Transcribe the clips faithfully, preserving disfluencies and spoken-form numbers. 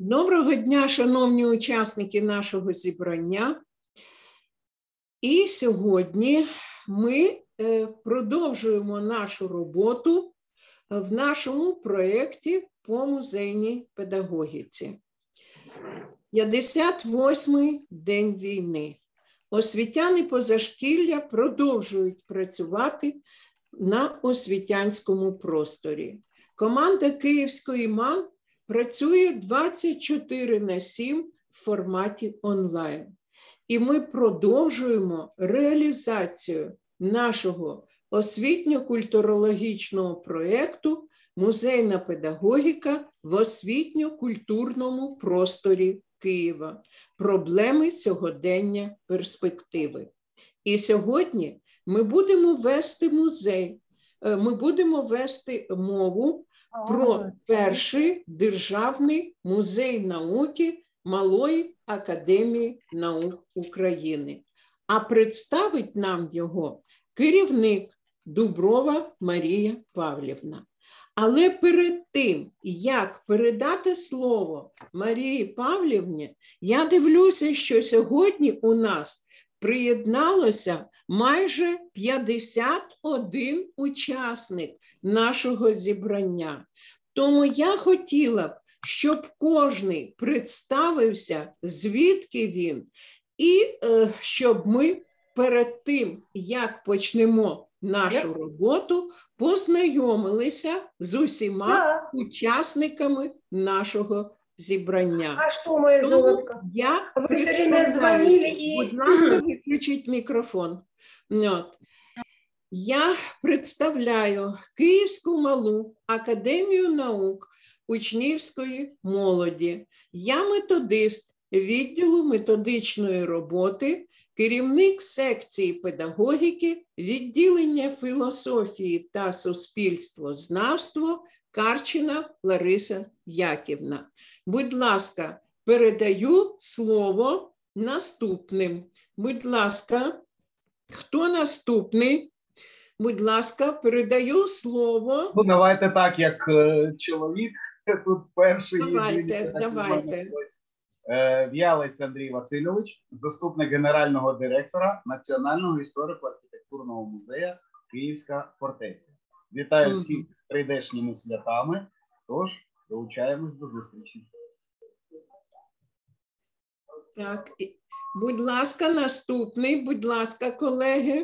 Доброго дня, шановні учасники нашого зібрання. І сьогодні ми продовжуємо нашу роботу в нашому проєкті по музейній педагогіці. п'ятдесят восьмий день війни. Освітяни позашкілля продовжують працювати на освітянському просторі. Команда Київської МАН працює двадцять чотири на сім в форматі онлайн. І ми продовжуємо реалізацію нашого освітньо-культурологічного проєкту «Музейна педагогіка в освітньо-культурному просторі Києва. Проблеми сьогодення, перспективи». І сьогодні ми будемо вести музей, ми будемо вести мову про перший державний музей науки Малої академії наук України. А представить нам його керівник Дуброва Марія Павлівна. Але перед тим, як передати слово Марії Павлівні, я дивлюся, що сьогодні у нас приєдналося майже п'ятдесят один учасник нашого зібрання. Тому я хотіла б, щоб кожний представився, звідки він, і е, щоб ми перед тим, як почнемо нашу роботу, познайомилися з усіма Да. учасниками нашого зібрання. А что, моя золотко? Я Вы все время звонили и... Будь ласка, виключіть мікрофон. От. Я представляю Київську малу академію наук учнівської молоді. Я методист відділу методичної роботи, керівник секції педагогіки, відділення філософії та суспільствознавства Карчина Лариса Яківна. Будь ласка, передаю слово наступним. Будь ласка, хто наступний? Будь ласка, передаю слово. Ну, давайте так, як е, чоловік тут перший. Давайте, є, давайте. Е, В'ялець Андрій Васильович, заступник генерального директора Національного історико-архітектурного музею Київська фортеця. Вітаю всіх з прийдешніми святами, тож долучаємось до зустрічі. Так, будь ласка, наступний, будь ласка, колеги.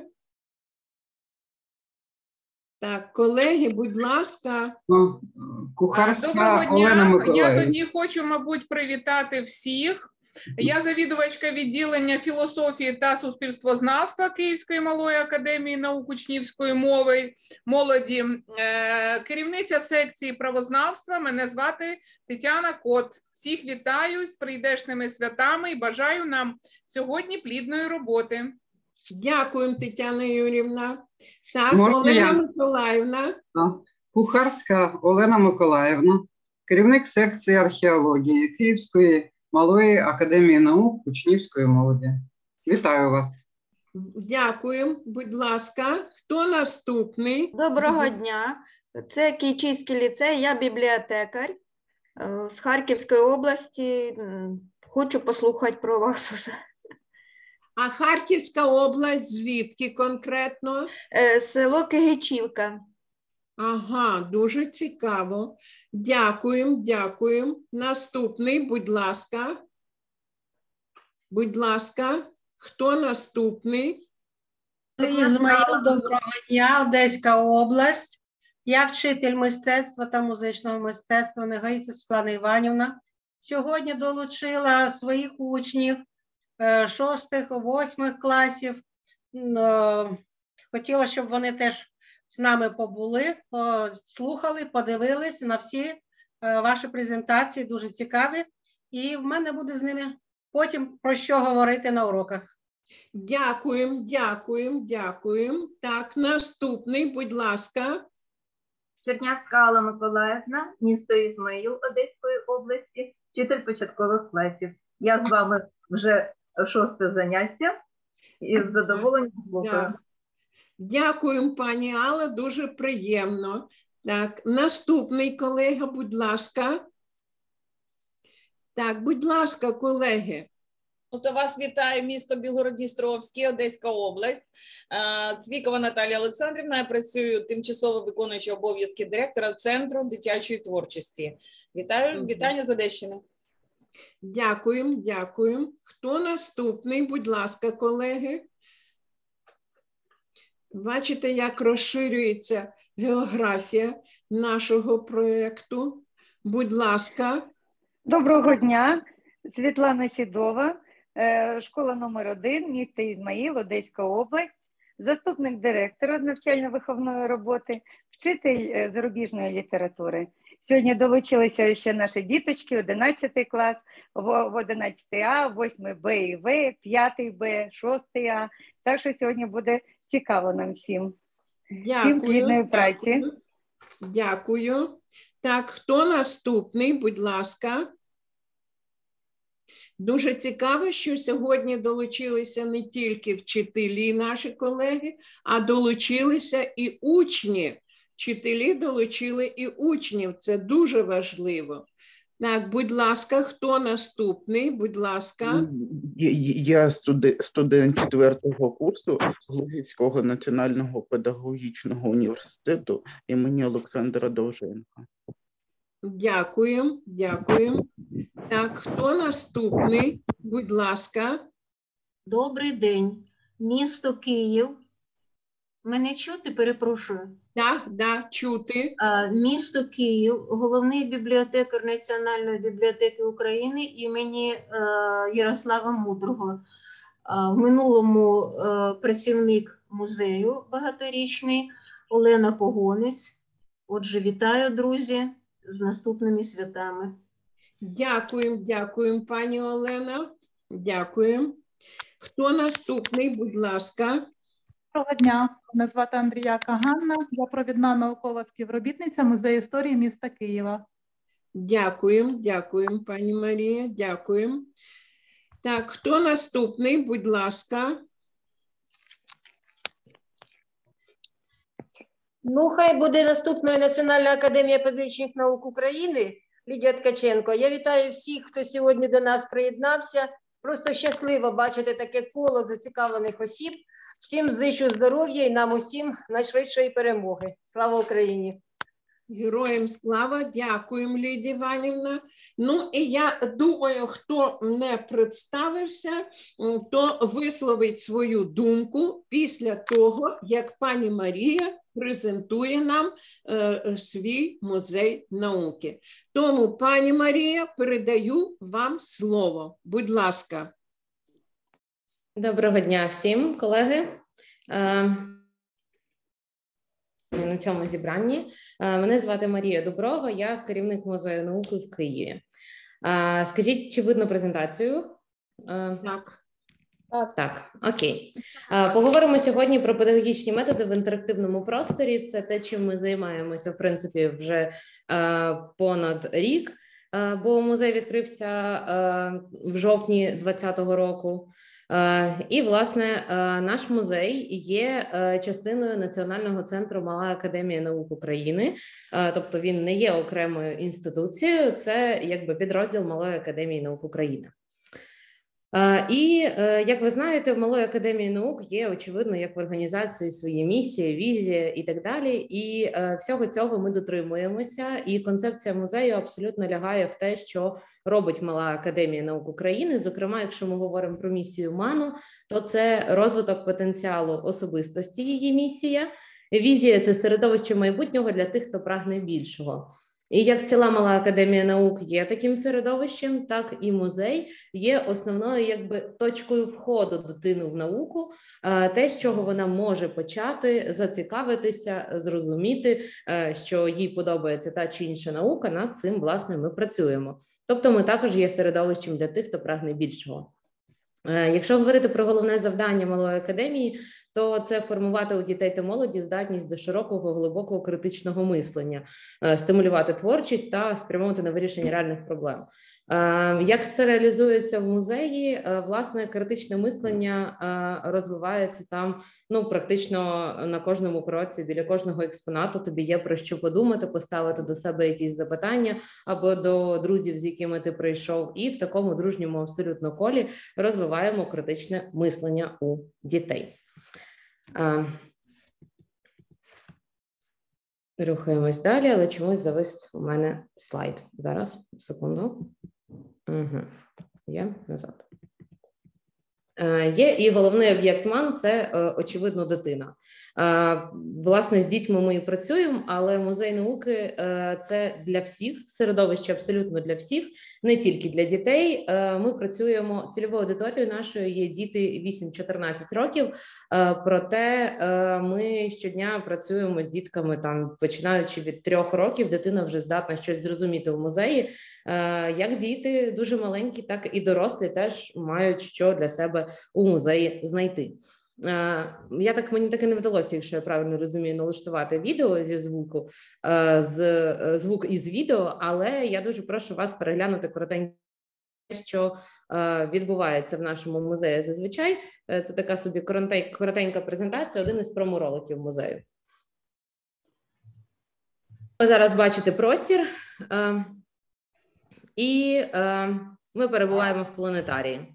Так, колеги, будь ласка. Кухарська Доброго Олена дня. Я Миколаївна. тоді хочу, мабуть, привітати всіх. Я завідувачка відділення філософії та суспільствознавства Київської малої академії наук учнівської мови, молоді, керівниця секції правознавства. Мене звати Тетяна Кот. Всіх вітаю з прийдешними святами і бажаю нам сьогодні плідної роботи. Дякуємо, Тетяна Юрівна. Так, Можна Олена я? Миколаївна. Кухарська Олена Миколаївна, керівник секції археології Київської малої академії наук учнівської молоді. Вітаю вас. Дякуємо. Будь ласка, хто наступний? Доброго дня. Це Кійчийський ліцей, я бібліотекар е, з Харківської області. М, Хочу послухати про вас усе. А Харківська область звідки конкретно? Е, Село Кигичівка. Ага, дуже цікаво. Дякуємо, дякуємо. Наступний, будь ласка. Будь ласка, хто наступний? Ізмаїл, доброго дня, Одеська область. Я вчитель мистецтва та музичного мистецтва Негайця Світлана Іванівна. Сьогодні долучила своїх учнів е, шостих, восьмих класів. М, е, Хотіла, щоб вони теж з нами побули, слухали, подивились на всі е, ваші презентації, дуже цікаві. І в мене буде з ними потім про що говорити на уроках. Дякуємо, дякуємо, дякуємо. Так, наступний, будь ласка. Чернявська Алла Миколаївна, місто Ізмаїл Одеської області, вчитель початкових класів. Я з вами вже шосте заняття і з задоволенням слухаю. Дякуємо, пані Алла, дуже приємно. Так, наступний колега, будь ласка. Так, будь ласка, колеги. От вас вітає місто Білгород-Дністровський, Одеська область. Цвікова Наталія Олександрівна, я працюю тимчасово виконуючи обов'язки директора Центру дитячої творчості. Вітаю, Мгм. вітання з Одещини. Дякуємо, дякуємо. Хто наступний, будь ласка, колеги? Бачите, як розширюється географія нашого проєкту. Будь ласка. Доброго дня, Світлана Сідова, е, школа номер один, місто Ізмаїл, Одеська область, заступник директора з навчально-виховної роботи, вчитель е, зарубіжної літератури. Сьогодні долучилися ще наші діточки, одинадцятий клас, в одинадцятий А, восьмий Б і В, п'ятий Б, шостий А. Так що сьогодні буде цікаво нам всім. Дякую. Всім плідної праці. Дякую. Дякую. Так, хто наступний, будь ласка. Дуже цікаво, що сьогодні долучилися не тільки вчителі, наші колеги, а долучилися і учні. Вчителі долучили і учнів. Це дуже важливо. Так, будь ласка, хто наступний? Будь ласка. Я студент, студент четвертого курсу Глухівського національного педагогічного університету імені Олександра Довженка. Дякую, дякую. Так, хто наступний? Будь ласка. Добрий день. Місто Київ. Мене чути, перепрошую. Так, да, чути. А, Місто Київ, головний бібліотекар Національної бібліотеки України імені е, Ярослава Мудрого. А, в минулому е, працівник музею багаторічний Олена Погонець. Отже, вітаю, друзі, з наступними святами. Дякуємо, дякуємо, пані Олена. Дякуємо. Хто наступний, будь ласка. Доброго дня, мене звати Андріяка Ганна, я провідна наукова співробітниця Музею історії міста Києва. Дякуємо, дякуємо, пані Марія, дякуємо. Так, хто наступний, будь ласка. Ну, хай буде наступною Національна академія педагогічних наук України, Лідія Ткаченко. Я вітаю всіх, хто сьогодні до нас приєднався. Просто щасливо бачити таке коло зацікавлених осіб. Всім зичу здоров'я і нам усім найшвидшої перемоги. Слава Україні! Героям слава, дякуємо, Лідія Іванівна. Ну, і я думаю, хто не представився, то висловить свою думку після того, як пані Марія презентує нам е, свій музей науки. Тому, пані Марія, передаю вам слово. Будь ласка. Доброго дня всім, колеги. На цьому зібранні. Мене звати Марія Дуброва, я керівник музею науки в Києві. Скажіть, чи видно презентацію? Так. Так, окей. Поговоримо сьогодні про педагогічні методи в інтерактивному просторі. Це те, чим ми займаємося, в принципі, вже понад рік, бо музей відкрився в жовтні двадцятого року. І, власне, наш музей є частиною Національного центру «Мала академія наук України», тобто він не є окремою інституцією, це якби підрозділ Малої академії наук України. І, як ви знаєте, в Малої академії наук є, очевидно, як в організації свої місії, візія і так далі, і всього цього ми дотримуємося, і концепція музею абсолютно лягає в те, що робить Мала академія наук України. Зокрема, якщо ми говоримо про місію МАНу, то це розвиток потенціалу особистості, її місія. Візія – це середовище майбутнього для тих, хто прагне більшого. І як ціла Мала академія наук є таким середовищем, так і музей є основною якби точкою входу дитини в науку, те, з чого вона може почати зацікавитися, зрозуміти, що їй подобається та чи інша наука, над цим, власне, ми працюємо. Тобто ми також є середовищем для тих, хто прагне більшого. Якщо говорити про головне завдання Малої академії, то це формувати у дітей та молоді здатність до широкого, глибокого критичного мислення, стимулювати творчість та спрямовувати на вирішення реальних проблем. Як це реалізується в музеї? Власне, критичне мислення розвивається там, ну, практично на кожному кроці, біля кожного експонату тобі є про що подумати, поставити до себе якісь запитання або до друзів, з якими ти прийшов, і в такому дружньому абсолютно колі розвиваємо критичне мислення у дітей. Рухаємось далі, але чомусь завис у мене слайд. Зараз, секунду. Угу. Є назад. Є і головний об'єкт МАН – це, очевидно, дитина. Власне, з дітьми ми і працюємо, але музей науки – це для всіх, середовище абсолютно для всіх, не тільки для дітей. Ми працюємо, цільовою аудиторією нашою є діти вісім-чотирнадцять років, проте ми щодня працюємо з дітками, там, починаючи від трьох років, дитина вже здатна щось зрозуміти в музеї. Як діти дуже маленькі, так і дорослі теж мають що для себе у музеї знайти. Я так, мені таки не вдалося, якщо я правильно розумію, налаштувати відео зі звуку, з звук із відео, але я дуже прошу вас переглянути коротенько, що відбувається в нашому музеї зазвичай. Це така собі коротенька презентація, один із промо-роликів музею. Ви зараз бачите простір, і ми перебуваємо в планетарії.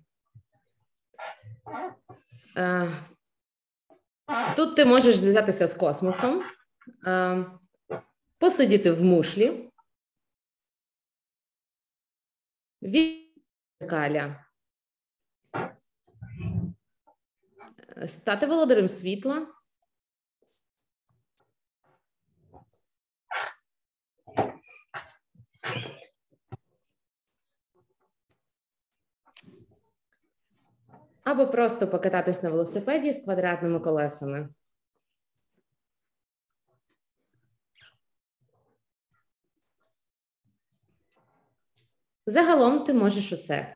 Тут ти можеш зв'язатися з космосом, посидіти в мушлі, вікаля, стати володарем світла, або просто покататись на велосипеді з квадратними колесами. Загалом ти можеш усе.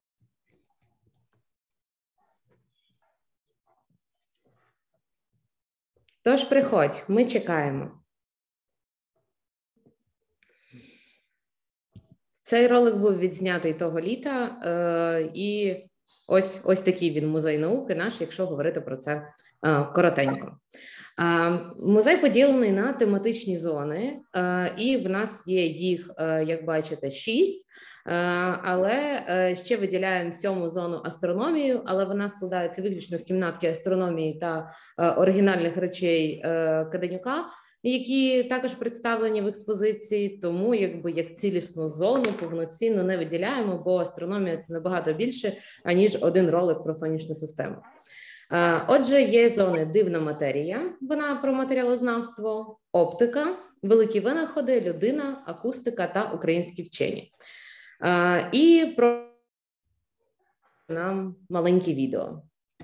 Тож приходь, ми чекаємо. Цей ролик був відзнятий того літа, е, і ось, ось такий він музей науки наш, якщо говорити про це е, коротенько. Е, музей поділений на тематичні зони, е, і в нас є їх, е, як бачите, шість, е, але е, ще виділяємо сьому зону астрономію, але вона складається виключно з кімнатки астрономії та е, оригінальних речей е, Каденюка, які також представлені в експозиції, тому якби як цілісну зону повноцінно не виділяємо, бо астрономія – це набагато більше, аніж один ролик про сонячну систему. Отже, є зони дивна матерія, вона про матеріалознавство, оптика, великі винаходи, людина, акустика та українські вчені. І про нам маленьке відео.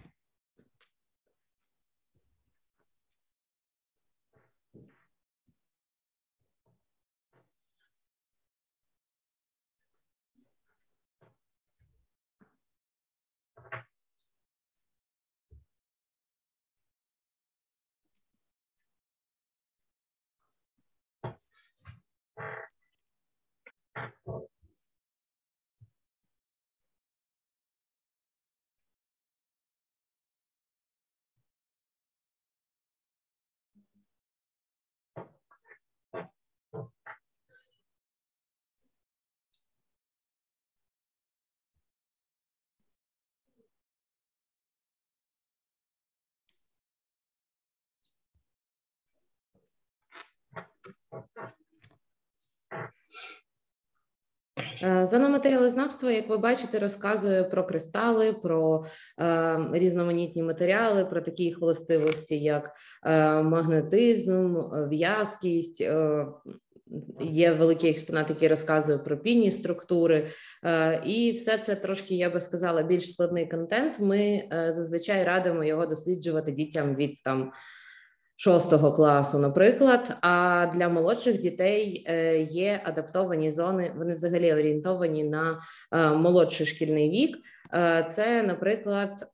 Зона матеріалознавства, як ви бачите, розказує про кристали, про е, різноманітні матеріали, про такі їх властивості, як е, магнетизм, в'язкість. Е, є великий експонат, який розказує про пінні структури. Е, і все це трошки, я би сказала, більш складний контент. Ми е, зазвичай радимо його досліджувати дітям від там шостого класу, наприклад, а для молодших дітей є адаптовані зони, вони взагалі орієнтовані на молодший шкільний вік. Це, наприклад,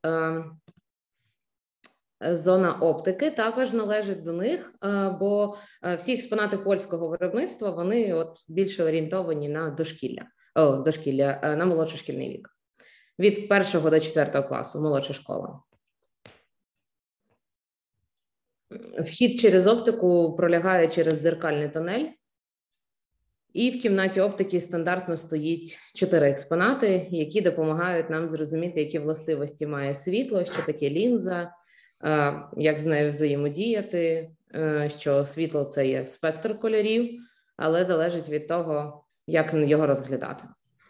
зона оптики також належить до них, бо всі експонати польського виробництва, вони от більше орієнтовані на дошкілля. о, дошкілля, на молодший шкільний вік. Від першого до четвертого класу, молодша школа. Вхід через оптику пролягає через дзеркальний тунель. І в кімнаті оптики стандартно стоїть чотири експонати, які допомагають нам зрозуміти, які властивості має світло, що таке лінза, як з нею взаємодіяти, що світло – це є спектр кольорів, але залежить від того, як його розглядати.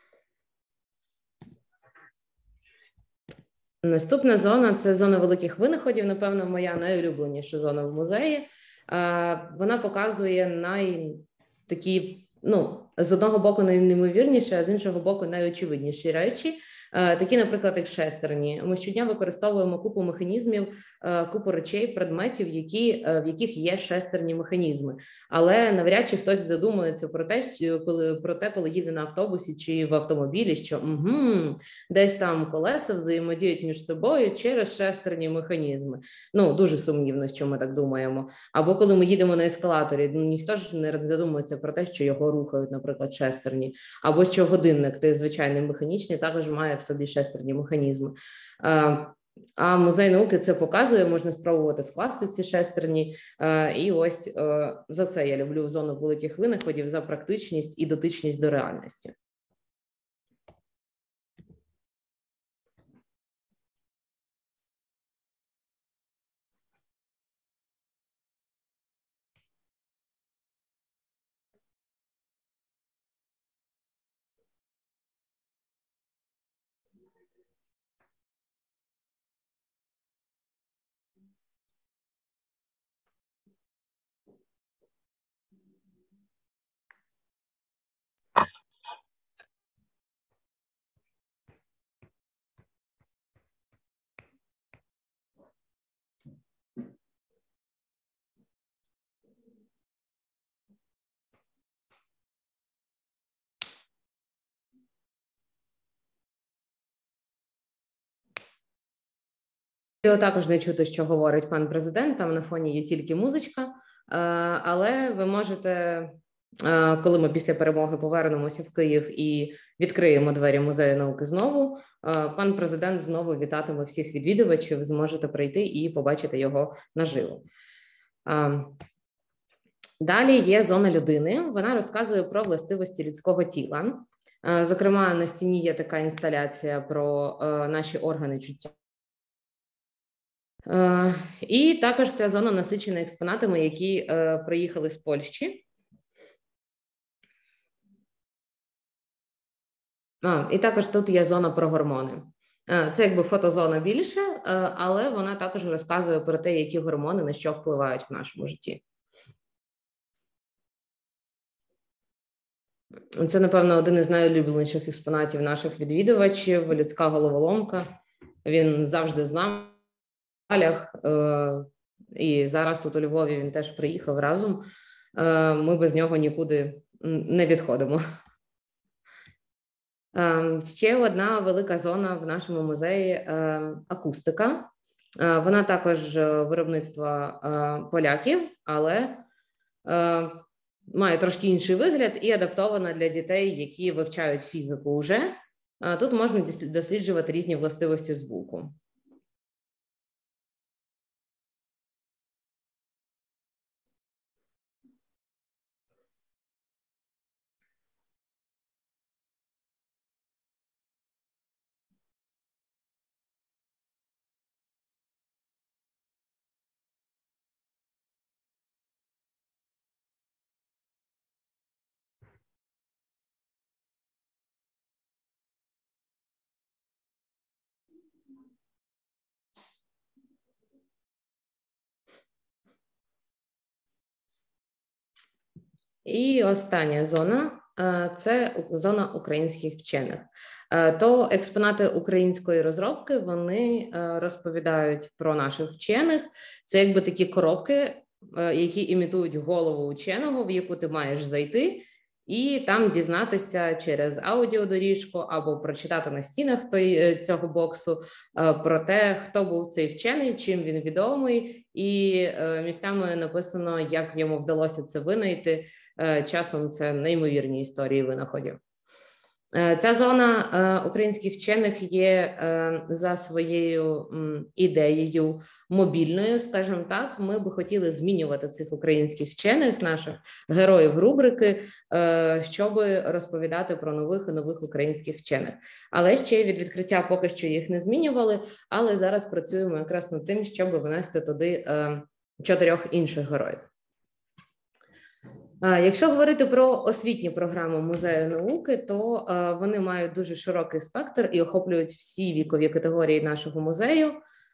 Наступна зона – це зона великих винаходів, напевно, моя найулюбленіша зона в музеї. Вона показує най такі, ну, з одного боку найнеймовірніші, а з іншого боку найочевидніші речі. Такі, наприклад, як шестерні. Ми щодня використовуємо купу механізмів, купу речей, предметів, які, в яких є шестерні механізми. Але навряд чи хтось задумується про те, що, коли, про те, коли їде на автобусі чи в автомобілі, що угу, десь там колеса взаємодіють між собою через шестерні механізми. Ну, дуже сумнівно, що ми так думаємо. Або коли ми їдемо на ескалаторі, ну, ніхто ж не задумується про те, що його рухають, наприклад, шестерні. Або що годинник, ти звичайний механічний, також має в собі шестерні механізми. А музей науки це показує, можна спробувати скласти ці шестерні. І ось за це я люблю зону великих винаходів, за практичність і дотичність до реальності. Також не чути, що говорить пан президент, там на фоні є тільки музичка, але ви можете, коли ми після перемоги повернемося в Київ і відкриємо двері музею науки знову, пан президент знову вітатиме всіх відвідувачів, зможете прийти і побачити його наживо. Далі є зона людини, вона розказує про властивості людського тіла. Зокрема, на стіні є така інсталяція про наші органи чуття. Uh, і також ця зона насичена експонатами, які uh, приїхали з Польщі. Uh, і також тут є зона про гормони. Uh, це якби фотозона більше, uh, але вона також розказує про те, які гормони на що впливають в нашому житті. Це, напевно, один із найулюбленіших експонатів наших відвідувачів – людська головоломка. Він завжди з нами. І зараз тут у Львові він теж приїхав разом. Ми без нього нікуди не відходимо. Ще одна велика зона в нашому музеї – акустика. Вона також виробництва поляків, але має трошки інший вигляд і адаптована для дітей, які вивчають фізику вже. Тут можна досліджувати різні властивості звуку. І остання зона – це зона українських вчених. То експонати української розробки, вони розповідають про наших вчених. Це якби такі коробки, які імітують голову ученого, в яку ти маєш зайти, і там дізнатися через аудіодоріжку або прочитати на стінах той, цього боксу про те, хто був цей вчений, чим він відомий, і місцями написано, як йому вдалося це винайти. Часом це неймовірні історії винаходів. Ця зона українських вчених є за своєю ідеєю мобільною, скажімо так. Ми би хотіли змінювати цих українських вчених, наших героїв рубрики, щоб розповідати про нових і нових українських вчених. Але ще від відкриття поки що їх не змінювали, але зараз працюємо якраз над тим, щоб винести туди чотирьох інших героїв. Якщо говорити про освітню програму Музею науки, то вони мають дуже широкий спектр і охоплюють всі вікові категорії нашого музею.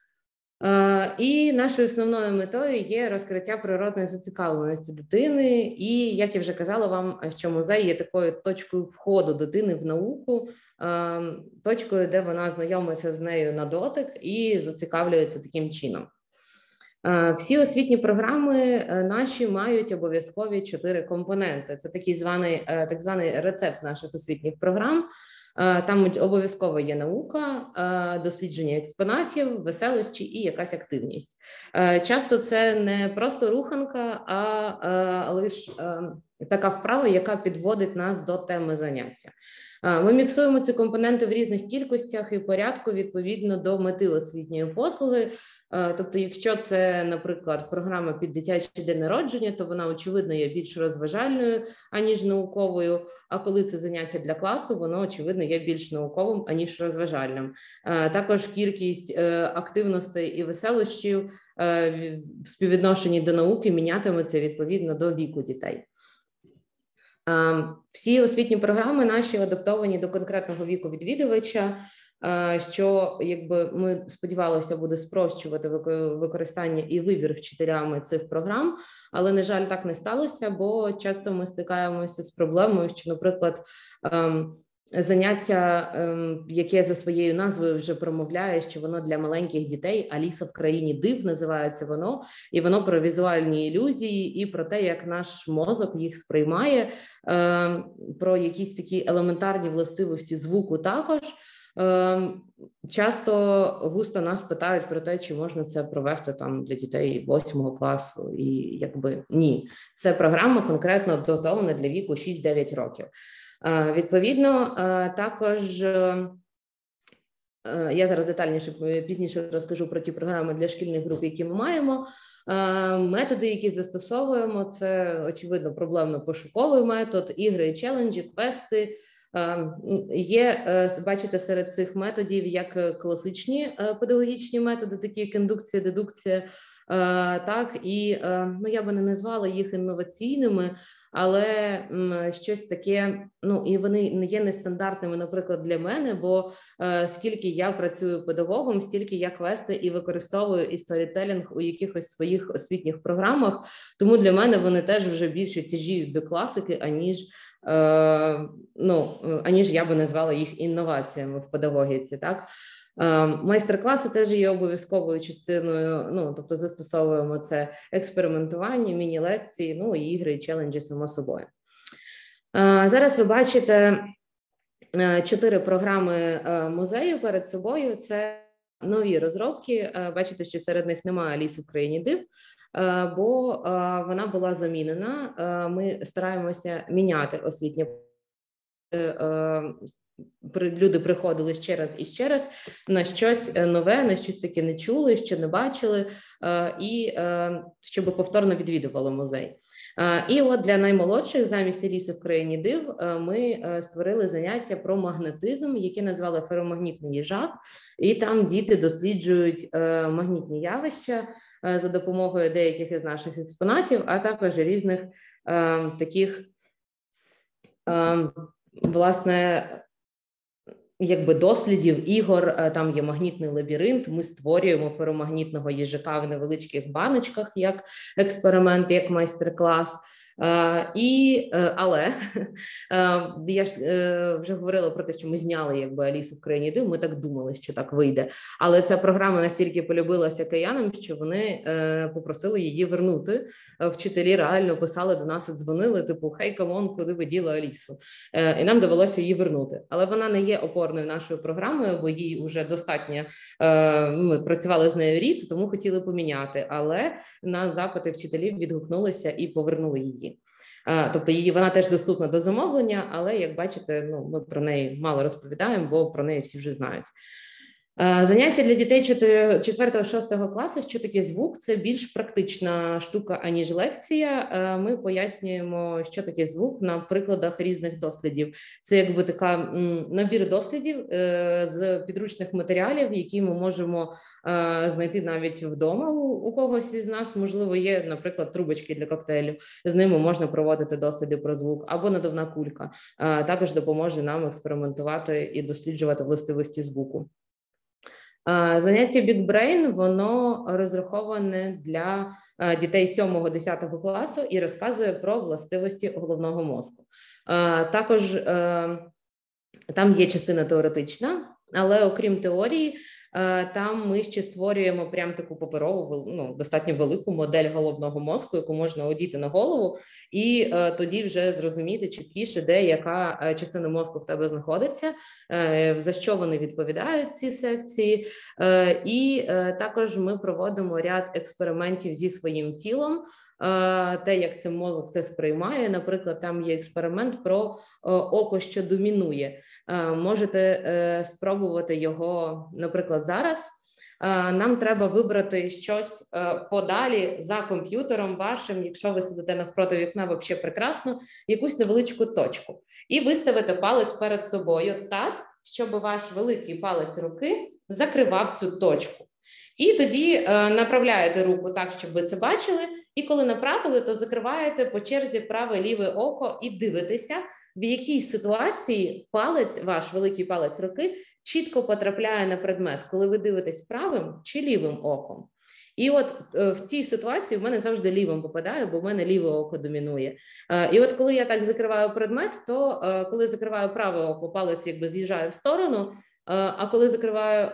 І нашою основною метою є розкриття природної зацікавленості дитини. І, як я вже казала вам, що музей є такою точкою входу дитини в науку, точкою, де вона знайомиться з нею на дотик і зацікавлюється таким чином. Всі освітні програми наші мають обов'язкові чотири компоненти. Це такий званий, так званий рецепт наших освітніх програм. Там обов'язково є наука, дослідження експонатів, веселощі і якась активність. Часто це не просто руханка, а лише така вправа, яка підводить нас до теми заняття. Ми міксуємо ці компоненти в різних кількостях і порядку відповідно до мети освітньої послуги. Тобто, якщо це, наприклад, програма під дитячий день народження, то вона, очевидно, є більш розважальною, аніж науковою, а коли це заняття для класу, воно, очевидно, є більш науковим, аніж розважальним. Також кількість активностей і веселощів в співвідношенні до науки мінятиметься відповідно до віку дітей. Всі освітні програми наші адаптовані до конкретного віку відвідувача, що, якби, ми сподівалися, буде спрощувати використання і вибір вчителями цих програм, але, на жаль, так не сталося, бо часто ми стикаємося з проблемою, що, наприклад, заняття, яке за своєю назвою вже промовляє, що воно для маленьких дітей, Аліса в країні див називається воно, і воно про візуальні ілюзії і про те, як наш мозок їх сприймає, про якісь такі елементарні властивості звуку також. Часто густо нас питають про те, чи можна це провести там для дітей восьмого класу, і якби ні. Це програма конкретно дотована для віку шість-дев'ять років. Відповідно, також я зараз детальніше, пізніше розкажу про ті програми для шкільних груп, які ми маємо. Методи, які застосовуємо, це, очевидно, проблемно-пошуковий метод, ігри, челенджі, квести. Є, бачите, серед цих методів як класичні педагогічні методи, такі як індукція, дедукція, так, і ну, я би не назвала їх інноваційними, але щось таке, ну, і вони не є нестандартними, наприклад, для мене, бо скільки я працюю педагогом, стільки я квести і використовую і сторітелінг у якихось своїх освітніх програмах, тому для мене вони теж вже більше тяжіють до класики, аніж ну, аніж я би назвала їх інноваціями в педагогіці, так. Майстер-класи теж є обов'язковою частиною, ну, тобто застосовуємо це експериментування, міні-лекції, ну, і ігри, і челенджі, само собою. Зараз ви бачите чотири програми музею перед собою, це нові розробки, бачите, що серед них немає Аліси в країні див, бо вона була замінена, ми стараємося міняти освітні люди приходили ще раз і ще раз на щось нове, на щось таке не чули, ще не бачили, і щоб повторно відвідували музей. І от для наймолодших замість Аліси в країні див ми створили заняття про магнетизм, яке назвали феромагнітний їжак, і там діти досліджують магнітні явища за допомогою деяких із наших експонатів, а також різних таких, власне, якби дослідів, ігор. Там є магнітний лабіринт, ми створюємо феромагнітного їжака в невеличких баночках, як експеримент, як майстер-клас. Uh, і, uh, але uh, я ж uh, вже говорила про те, що ми зняли якби Алісу в країні див, ми так думали, що так вийде. Але ця програма настільки полюбилася киянам, що вони uh, попросили її вернути. Uh, вчителі реально писали до нас і дзвонили, типу, хей, камон, куди ви діли Алісу? Uh, і нам довелося її вернути. Але вона не є опорною нашою програмою, бо їй вже достатньо, uh, ми працювали з нею рік, тому хотіли поміняти. Але на запити вчителів відгукнулися і повернули її. Тобто її, вона теж доступна до замовлення, але, як бачите, ну, ми про неї мало розповідаємо, бо про неї всі вже знають. Заняття для дітей четвертого-шостого класу, що таке звук, це більш практична штука, аніж лекція. Ми пояснюємо, що таке звук на прикладах різних дослідів. Це якби така набір дослідів з підручних матеріалів, які ми можемо знайти навіть вдома у когось із нас. Можливо, є, наприклад, трубочки для коктейлю. З ними можна проводити досліди про звук, або надувна кулька. Також допоможе нам експериментувати і досліджувати властивості звуку. Заняття Big Brain, воно розраховане для дітей сьомого-десятого класу і розказує про властивості головного мозку. Також там є частина теоретична, але окрім теорії, там ми ще створюємо прям таку паперову, ну, достатньо велику модель головного мозку, яку можна одіти на голову, і е, тоді вже зрозуміти чіткіше, де яка е, частина мозку в тебе знаходиться, е, за що вони відповідають, ці секції. Е, і е, також ми проводимо ряд експериментів зі своїм тілом, те, як це мозок це сприймає. Наприклад, там є експеримент про око, що домінує. Можете спробувати його, наприклад, зараз. Нам треба вибрати щось подалі за комп'ютером вашим, якщо ви сидите навпроти вікна, взагалі прекрасно, якусь невеличку точку. І виставити палець перед собою так, щоб ваш великий палець руки закривав цю точку. І тоді направляєте руку так, щоб ви це бачили, і коли направили, то закриваєте по черзі праве-ліве око і дивитеся, в якій ситуації палець, ваш великий палець руки, чітко потрапляє на предмет, коли ви дивитесь правим чи лівим оком. І от в цій ситуації в мене завжди лівим попадає, бо в мене ліве око домінує. І от коли я так закриваю предмет, то коли закриваю праве око, палець якби з'їжджає в сторону, а коли закриваю,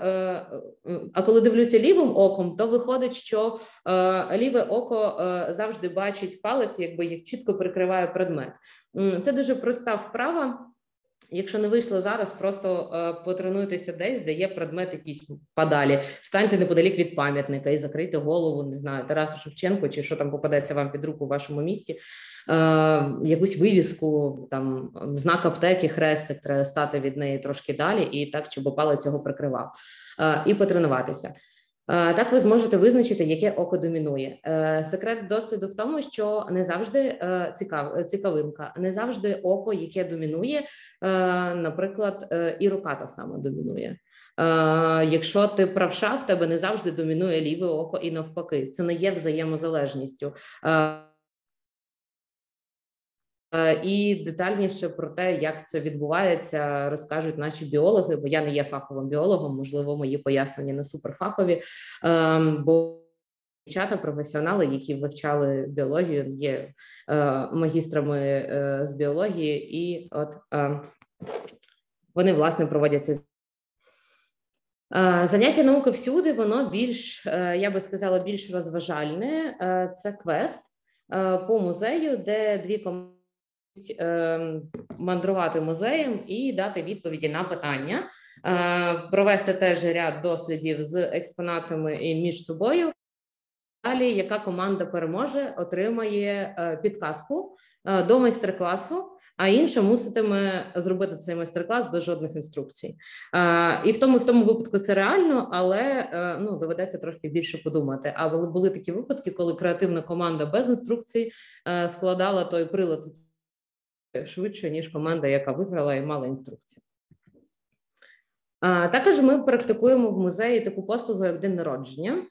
а коли дивлюся лівим оком, то виходить, що ліве око завжди бачить палець, якби як чітко прикриває предмет. Це дуже проста вправа. Якщо не вийшло зараз, просто е, потренуйтеся десь, де є предмет якийсь подалі. Станьте неподалік від пам'ятника і закрийте голову, не знаю, Тарасу Шевченку, чи що там попадеться вам під руку в вашому місті. Е, якусь вивіску, там, знак аптеки, хрестик, треба стати від неї трошки далі і так, щоб палець цього прикривав. Е, і потренуватися. Так ви зможете визначити, яке око домінує. Секрет досліду в тому, що не завжди цікав, цікавинка, не завжди око, яке домінує, наприклад, і рука та сама домінує. Якщо ти правша, в тебе не завжди домінує ліве око і навпаки. Це не є взаємозалежністю. І детальніше про те, як це відбувається, розкажуть наші біологи, бо я не є фаховим біологом, можливо, мої пояснення не суперфахові, бо дівчата, професіонали, які вивчали біологію, є магістрами з біології, і от вони, власне, проводять це. Заняття науки всюди, воно більш, я би сказала, більш розважальне. Це квест по музею, де дві команди мандрувати музеєм і дати відповіді на питання, провести теж ряд дослідів з експонатами і між собою. Далі, яка команда переможе, отримає підказку до майстер-класу, а інша муситиме зробити цей майстер-клас без жодних інструкцій. І в тому, в тому випадку це реально, але ну, доведеться трошки більше подумати. А були такі випадки, коли креативна команда без інструкцій складала той прилад швидше, ніж команда, яка виграла і мала інструкцію. А, також ми практикуємо в музеї таку послугу, як день народження.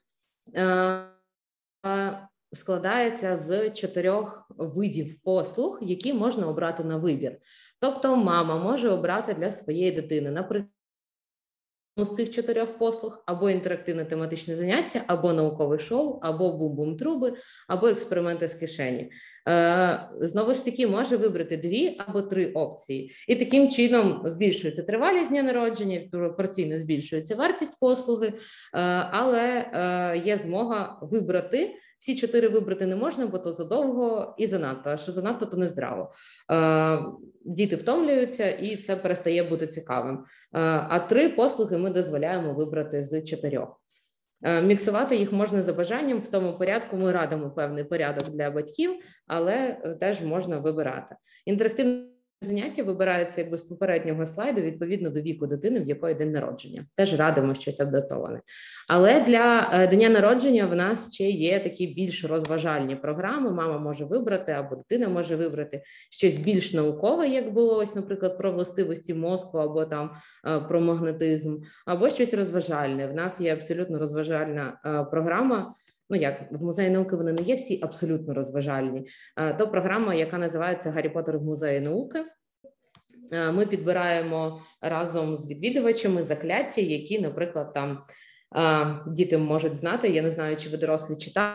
А, складається з чотирьох видів послуг, які можна обрати на вибір. Тобто мама може обрати для своєї дитини, наприклад, з цих чотирьох послуг або інтерактивне тематичне заняття, або наукове шоу, або бум-бум-труби, або експерименти з кишені. Е, знову ж таки, може вибрати дві або три опції. І таким чином збільшується тривалість дня народження, пропорційно збільшується вартість послуги, е, але е, є змога вибрати. Всі чотири вибрати не можна, бо то задовго і занадто, а що занадто, то нездраво. Е, діти втомлюються, і це перестає бути цікавим. Е, а три послуги ми дозволяємо вибрати з чотирьох. Міксувати їх можна за бажанням, в тому порядку ми радимо певний порядок для батьків, але теж можна вибирати. Інтерактивне заняття вибирається якби з попереднього слайду відповідно до віку дитини, в якої день народження. Теж радимо щось адаптоване. Але для дня народження в нас ще є такі більш розважальні програми. Мама може вибрати або дитина може вибрати щось більш наукове, як було ось, наприклад, про властивості мозку або там про магнетизм, або щось розважальне. В нас є абсолютно розважальна програма. Ну, як в музеї науки вони не є всі абсолютно розважальні. То програма, яка називається «Гаррі Поттер в музеї науки». Ми підбираємо разом з відвідувачами закляття, які, наприклад, там діти можуть знати. Я не знаю, чи ви дорослі читали.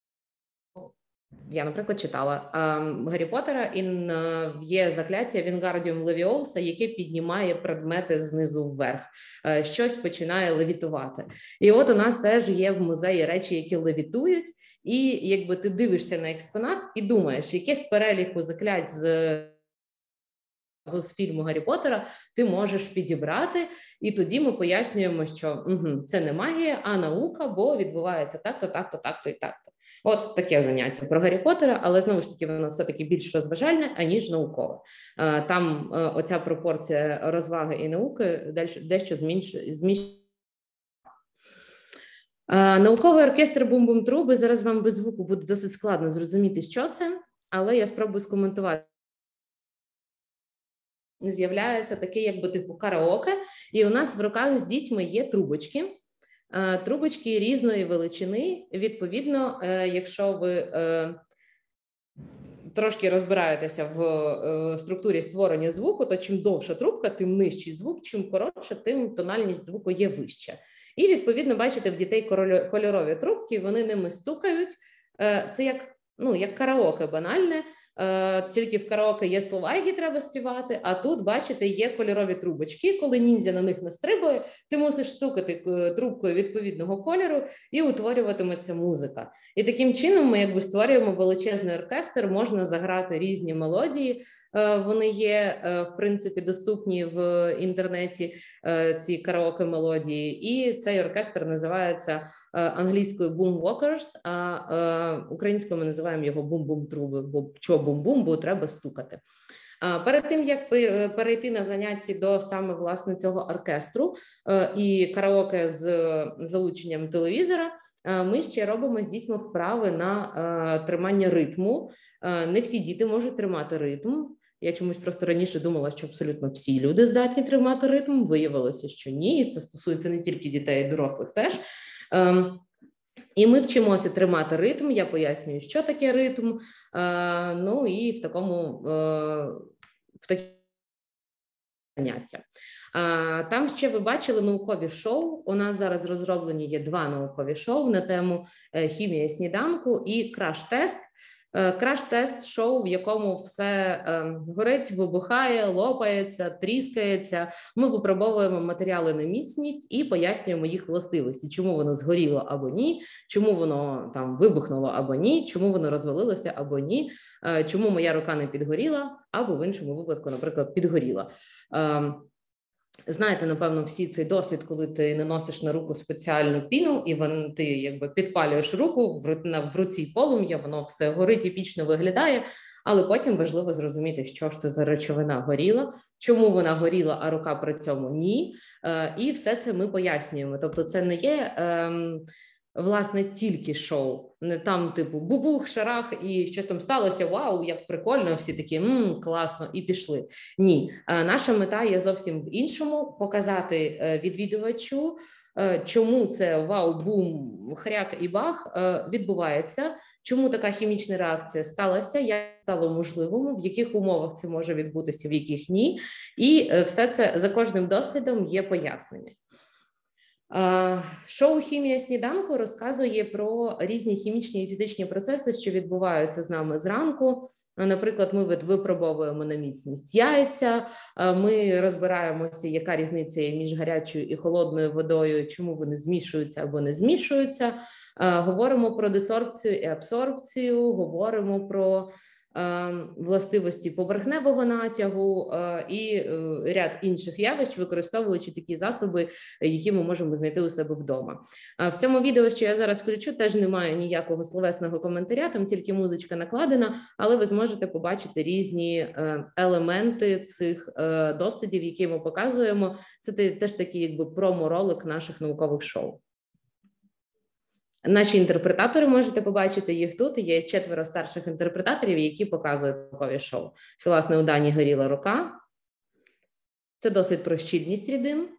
Я, наприклад, читала Гаррі Поттера, і є закляття Вінгардіум Левіоуса, яке піднімає предмети знизу вверх. Щось починає левітувати. І от у нас теж є в музеї речі, які левітують, і якби ти дивишся на експонат і думаєш, яке з переліку заклять з або з фільму Гаррі Поттера ти можеш підібрати, і тоді ми пояснюємо, що угу, це не магія, а наука, бо відбувається так-то, так-то, так-то і так-то. От таке заняття про Гаррі Поттера, але знову ж таки воно все-таки більш розважальне, аніж наукове. Там оця пропорція розваги і науки дещо зміщується. Науковий оркестр «Бум-бум-труби», зараз вам без звуку буде досить складно зрозуміти, що це, але я спробую скоментувати. З'являється таке, якби типу караоке, і у нас в руках з дітьми є трубочки, трубочки різної величини. Відповідно, якщо ви трошки розбираєтеся в структурі створення звуку, то чим довша трубка, тим нижчий звук, чим коротше, тим тональність звуку є вища. І, відповідно, бачите, в дітей кольорові трубки, вони ними стукають. Це як, ну, як караоке банальне, тільки в караоке є слова, які треба співати, а тут, бачите, є кольорові трубочки. Коли ніндзя на них настрибує, ти мусиш стукати трубкою відповідного кольору і утворюватиметься музика. І таким чином ми якби створюємо величезний оркестр, можна заграти різні мелодії. Вони є, в принципі, доступні в інтернеті, ці караоке-мелодії. І цей оркестр називається англійською «Boom Walkers», а українською ми називаємо його «Бум-бум-труби», бо що бум-бум, бо треба стукати. Перед тим, як перейти на заняття до саме, власне, цього оркестру і караоке з залученням телевізора, ми ще робимо з дітьми вправи на тримання ритму. Не всі діти можуть тримати ритм. Я чомусь просто раніше думала, що абсолютно всі люди здатні тримати ритм. Виявилося, що ні. І це стосується не тільки дітей, і дорослих теж. І ми вчимося тримати ритм. Я пояснюю, що таке ритм. Ну і в такому в такі заняття. Там ще ви бачили наукові шоу. У нас зараз розроблені є два наукові шоу на тему хімія сніданку і краш-тест. Краш-тест шоу, в якому все е, горить, вибухає, лопається, тріскається. Ми випробовуємо матеріали на міцність і пояснюємо їх властивості, чому воно згоріло або ні, чому воно там вибухнуло або ні, чому воно розвалилося або ні, е, чому моя рука не підгоріла, або в іншому випадку, наприклад, підгоріла. Е, Знаєте, напевно, всі цей дослід, коли ти наносиш на руку спеціальну піну, і вон, ти якби підпалюєш руку, в, в руці полум'я, воно все горить епічно виглядає, але потім важливо зрозуміти, що ж це за речовина горіла, чому вона горіла, а рука при цьому ні. Е, і все це ми пояснюємо. Тобто це не є... Е, власне, тільки шоу. Не там, типу, бубух, шарах, і щось там сталося, вау, як прикольно, всі такі, мм, класно, і пішли. Ні. Наша мета є зовсім в іншому, показати відвідувачу, чому це вау, бум, хряк і бах відбувається, чому така хімічна реакція сталася, як стало можливим, в яких умовах це може відбутися, в яких ні. І все це за кожним дослідом є пояснення. Шоу «Хімія сніданку» розказує про різні хімічні і фізичні процеси, що відбуваються з нами зранку. Наприклад, ми випробовуємо на міцність яйця, ми розбираємося, яка різниця є між гарячою і холодною водою, чому вони змішуються або не змішуються. Говоримо про десорбцію і абсорбцію, говоримо про властивості поверхневого натягу і ряд інших явищ, використовуючи такі засоби, які ми можемо знайти у себе вдома. В цьому відео, що я зараз включу, теж немає ніякого словесного коментаря, там тільки музичка накладена, але ви зможете побачити різні елементи цих дослідів, які ми показуємо. Це теж такий якби промо-ролик наших наукових шоу. Наші інтерпретатори, можете побачити їх тут. Є четверо старших інтерпретаторів, які показують наукові шоу. Це, власне, у Дані горіла рука. Це дослід про щільність рідин.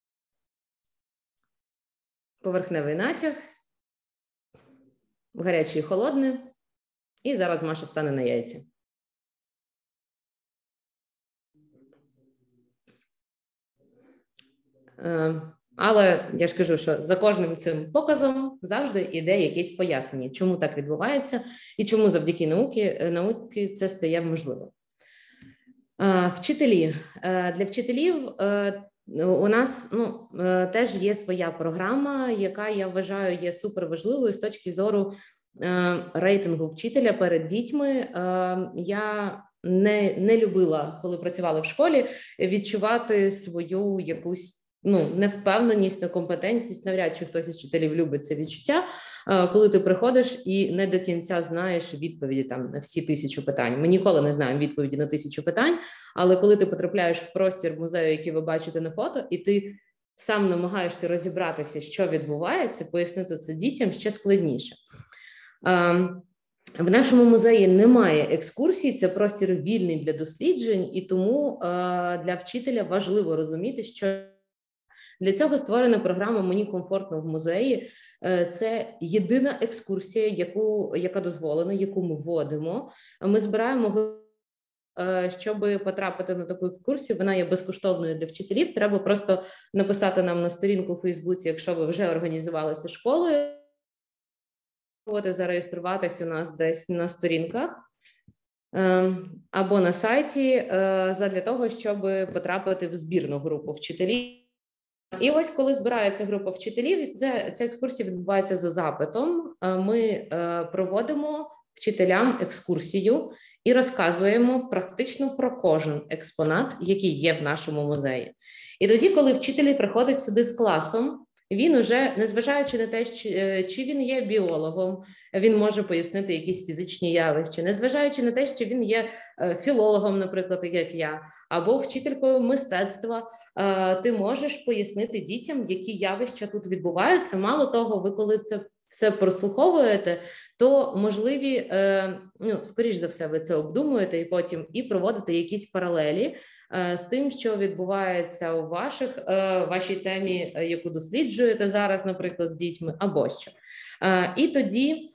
Поверхневий натяг. Гаряче і холодне. І зараз Маша стане на яйці. Але я ж кажу, що за кожним цим показом завжди йде якесь пояснення, чому так відбувається і чому завдяки науки, науки це стає можливо. Вчителі. Для вчителів у нас ну, теж є своя програма, яка, я вважаю, є суперважливою з точки зору рейтингу вчителя перед дітьми. Я не, не любила, коли працювала в школі, відчувати свою якусь ну, невпевненість, некомпетентність, навряд чи хтось із вчителів любить це відчуття, коли ти приходиш і не до кінця знаєш відповіді там на всі тисячу питань. Ми ніколи не знаємо відповіді на тисячу питань, але коли ти потрапляєш в простір музею, який ви бачите на фото, і ти сам намагаєшся розібратися, що відбувається, пояснити це дітям ще складніше. В нашому музеї немає екскурсій, це простір вільний для досліджень, і тому для вчителя важливо розуміти, що для цього створена програма «Мені комфортно в музеї». Це єдина екскурсія, яку, яка дозволена, яку ми вводимо. Ми збираємо, щоб потрапити на таку екскурсію, вона є безкоштовною для вчителів. Треба просто написати нам на сторінку у Фейсбуці, якщо ви вже організувалися школою, зареєструватись у нас десь на сторінках або на сайті задля того, щоб потрапити в збірну групу вчителів. І ось коли збирається група вчителів, це, ця екскурсія відбувається за запитом. Ми е, проводимо вчителям екскурсію і розказуємо практично про кожен експонат, який є в нашому музеї. І тоді, коли вчитель приходить сюди з класом, він уже, незважаючи на те, чи він є біологом, він може пояснити якісь фізичні явища, незважаючи на те, що він є філологом, наприклад, як я, або вчителькою мистецтва, ти можеш пояснити дітям, які явища тут відбуваються. Мало того, ви коли це все прослуховуєте, то можливі, ну, скоріш за все, ви це обдумуєте і потім і проводите якісь паралелі з тим, що відбувається у ваших, вашій темі, яку досліджуєте зараз, наприклад, з дітьми, або що. І тоді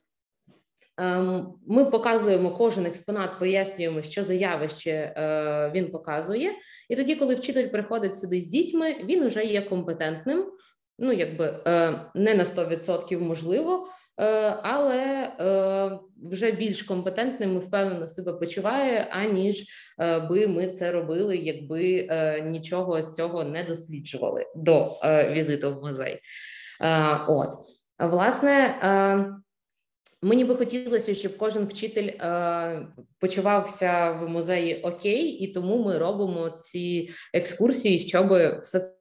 ми показуємо кожен експонат, пояснюємо, що за явище він показує. І тоді, коли вчитель приходить сюди з дітьми, він вже є компетентним, ну, якби не на сто відсотків можливо, але вже більш компетентним і впевнено себе почуває, аніж би ми це робили, якби нічого з цього не досліджували до візиту в музей. От. Власне, мені би хотілося, щоб кожен вчитель почувався в музеї окей, і тому ми робимо ці екскурсії, щоб все.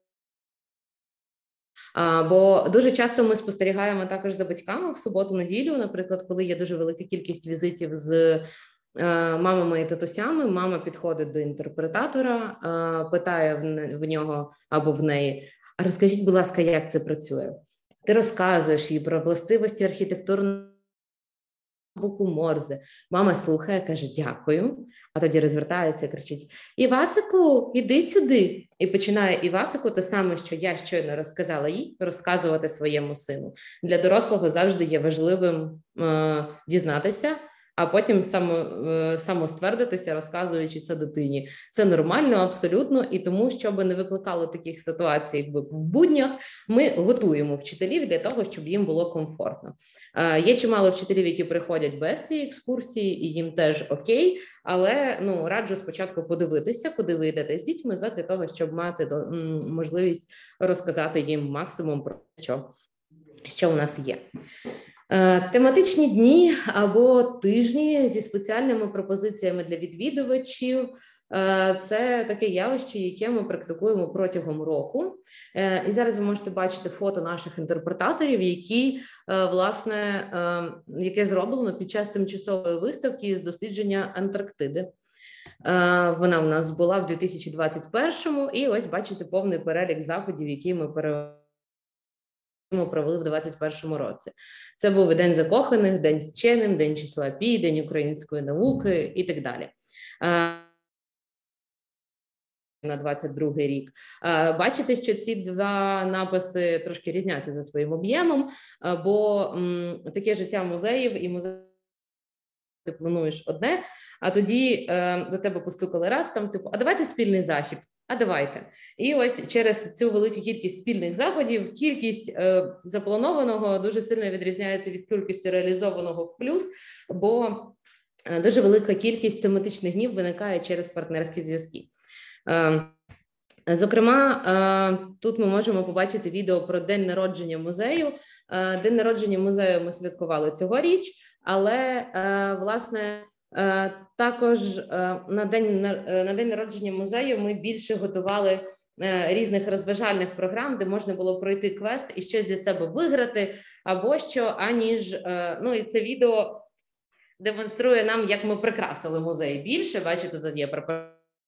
А, бо дуже часто ми спостерігаємо також за батьками в суботу-неділю, наприклад, коли є дуже велика кількість візитів з е, мамами і татусями, мама підходить до інтерпретатора, е, питає в, в нього або в неї, а розкажіть, будь ласка, як це працює? Ти розказуєш їй про властивості архітектурного букву Морзе. Мама слухає, каже дякую, а тоді розвертається і кричить: Івасику, іди сюди. І починає Івасику те саме, що я щойно розказала їй, розказувати своєму сину. Для дорослого завжди є важливим е, дізнатися, а потім само, самоствердитися, розказуючи це дитині. Це нормально, абсолютно, і тому, щоб не викликало таких ситуацій, якби в буднях, ми готуємо вчителів для того, щоб їм було комфортно. Є чимало вчителів, які приходять без цієї екскурсії, і їм теж окей, але ну, раджу спочатку подивитися, куди ви йдете з дітьми, для того, щоб мати можливість розказати їм максимум про що, що у нас є. Тематичні дні або тижні зі спеціальними пропозиціями для відвідувачів – це таке явище, яке ми практикуємо протягом року. І зараз ви можете бачити фото наших інтерпретаторів, які, власне, яке зроблено під час тимчасової виставки з дослідження Антарктиди. Вона у нас була в дві тисячі двадцять першому, і ось бачите повний перелік заходів, які ми перевели. Ми провели в двадцять першому році. Це був і День закоханих, День з вченим, День числа Пі, День української науки і так далі. На двадцять другий рік. Бачите, що ці два написи трошки різняться за своїм об'ємом, бо м, таке життя музеїв і музеїв ти плануєш одне, а тоді е, до тебе постукали раз, там типу, а давайте спільний захід, а давайте. І ось через цю велику кількість спільних заходів, кількість е, запланованого дуже сильно відрізняється від кількості реалізованого в плюс, бо е, дуже велика кількість тематичних днів виникає через партнерські зв'язки. Е, Зокрема, е, тут ми можемо побачити відео про день народження музею. Е, день народження музею ми святкували цьогоріч, але, е, власне, е, також е, на день, на, на день народження музею ми більше готували е, різних розважальних програм, де можна було пройти квест і щось для себе виграти, або що, аніж, е, ну і це відео демонструє нам, як ми прикрасили музей більше, бачите, тут є про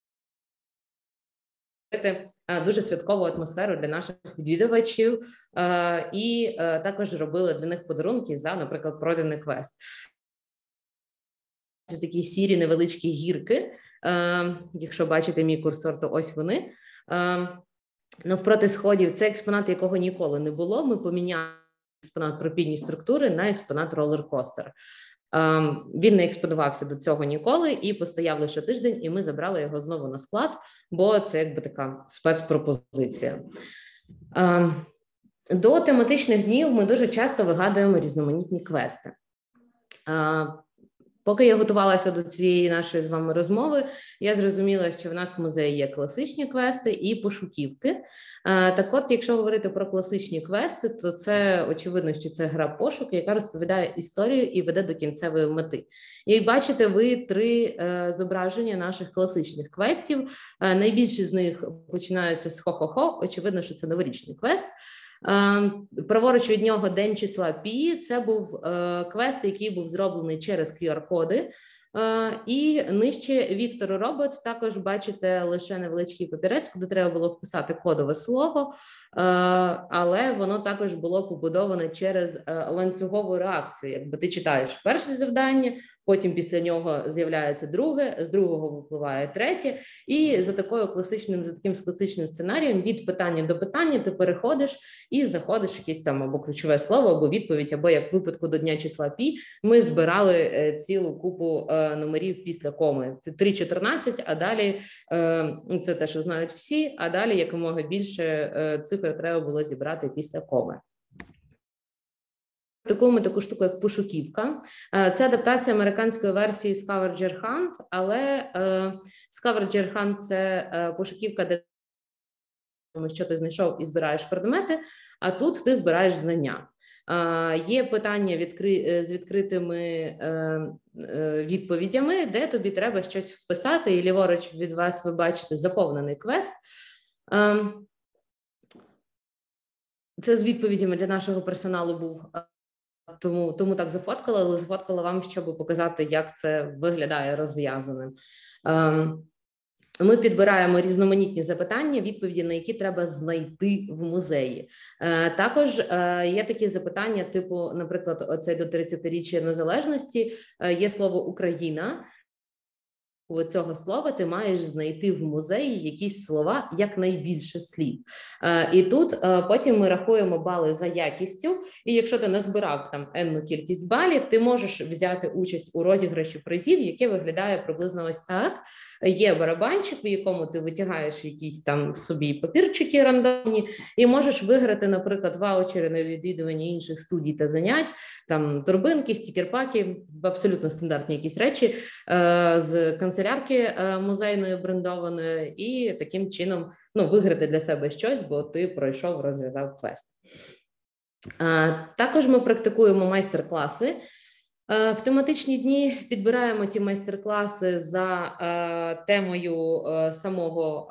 дуже святкову атмосферу для наших відвідувачів і також робили для них подарунки за, наприклад, пройдений квест. Такі сірі невеличкі гірки, якщо бачите мій курсор, то ось вони. Навпроти сходів це експонат, якого ніколи не було. Ми поміняли експонат пропійні структури на експонат ролер-костер. Він не експонувався до цього ніколи і постояв лише тиждень, і ми забрали його знову на склад, бо це якби така спецпропозиція. До тематичних днів ми дуже часто вигадуємо різноманітні квести. Поки я готувалася до цієї нашої з вами розмови, я зрозуміла, що в нас в музеї є класичні квести і пошуківки. Так от, якщо говорити про класичні квести, то це очевидно, що це гра пошук, яка розповідає історію і веде до кінцевої мети. Як бачите, ви три зображення наших класичних квестів. Найбільші з них починаються з хо-хо-хо, очевидно, що це новорічний квест. Праворуч від нього День числа Пі, це був квест, який був зроблений через кю ар-коди. І нижче Віктор Робот, також бачите лише невеличкий папірець, куди треба було вписати кодове слово, але воно також було побудоване через ланцюгову реакцію. Якби ти читаєш перше завдання, потім після нього з'являється друге, з другого випливає третє, і за такою класичним, за таким класичним сценарієм від питання до питання ти переходиш і знаходиш якесь там або ключове слово, або відповідь, або як в випадку до дня числа Пі, ми збирали цілу купу номерів після коми. Це три чотирнадцять, а далі це те, що знають всі, а далі якомога більше цифр треба було зібрати після коми. Такому таку штуку, як пошуківка. Це адаптація американської версії Scavenger Hunt, але Scavenger Hunt – це пошуківка, де що ти знайшов і збираєш предмети, а тут ти збираєш знання. Є питання відкри... з відкритими відповідями, де тобі треба щось вписати, і ліворуч від вас ви бачите заповнений квест. Це з відповідями для нашого персоналу був. Тому, тому так зафоткала, але зафоткала вам, щоб показати, як це виглядає розв'язаним. Ми підбираємо різноманітні запитання, відповіді на які треба знайти в музеї. Також є такі запитання, типу, наприклад, оцей до тридцятиріччя незалежності, є слово «Україна». У цього слова ти маєш знайти в музеї якісь слова, якнайбільше слів. І тут потім ми рахуємо бали за якістю, і якщо ти назбирав там енну кількість балів, ти можеш взяти участь у розіграші призів, яке виглядає приблизно ось так. Є барабанчик, в якому ти витягаєш якісь там собі папірчики рандомні, і можеш виграти, наприклад, ваучери на відвідування інших студій та занять, там торбинки, стікерпаки, абсолютно стандартні якісь речі з канцелярки музейної брендованої, і таким чином ну, виграти для себе щось, бо ти пройшов, розв'язав квест. Також ми практикуємо майстер-класи. В тематичні дні підбираємо ті майстер-класи за темою самого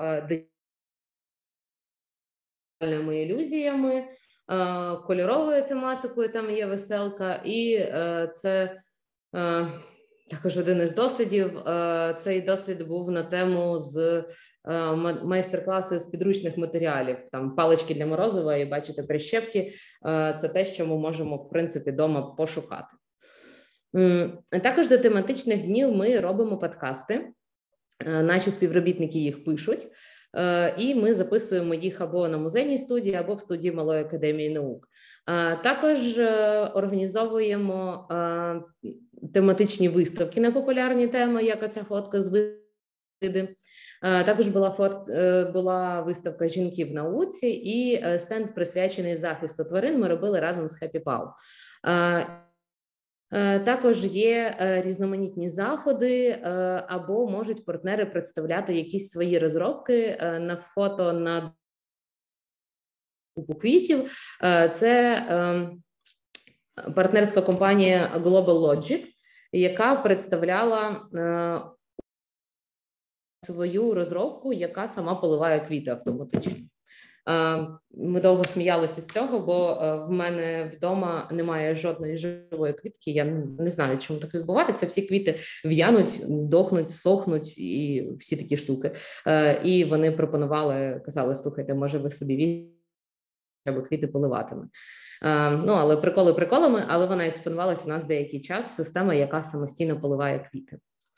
дитячими ілюзіями, кольоровою тематикою, там є веселка, і це також один із дослідів. Цей дослід був на тему з майстер-класи з підручних матеріалів, там палички для морозива і бачите прищепки, це те, що ми можемо, в принципі, вдома пошукати. Також до тематичних днів ми робимо подкасти, наші співробітники їх пишуть, і ми записуємо їх або на музейній студії, або в студії Малої академії наук. Також організовуємо тематичні виставки на популярні теми, як оця фотка з види. Також була, фот... була виставка «Жінки в науці» і стенд, присвячений захисту тварин, ми робили разом з Happy Paw. Також є різноманітні заходи, або можуть партнери представляти якісь свої розробки на фото на купу квітів. Це партнерська компанія Global Logic, яка представляла свою розробку, яка сама поливає квіти автоматично. Ми довго сміялися з цього, бо в мене вдома немає жодної живої квітки. Я не знаю, чому так відбувається. Всі квіти в'януть, дохнуть, сохнуть і всі такі штуки. І вони пропонували, казали, слухайте, може ви собі візьмете, або квіти поливатиме. Ну, але приколи приколами, але вона експонувалася у нас деякий час, система, яка самостійно поливає квіти.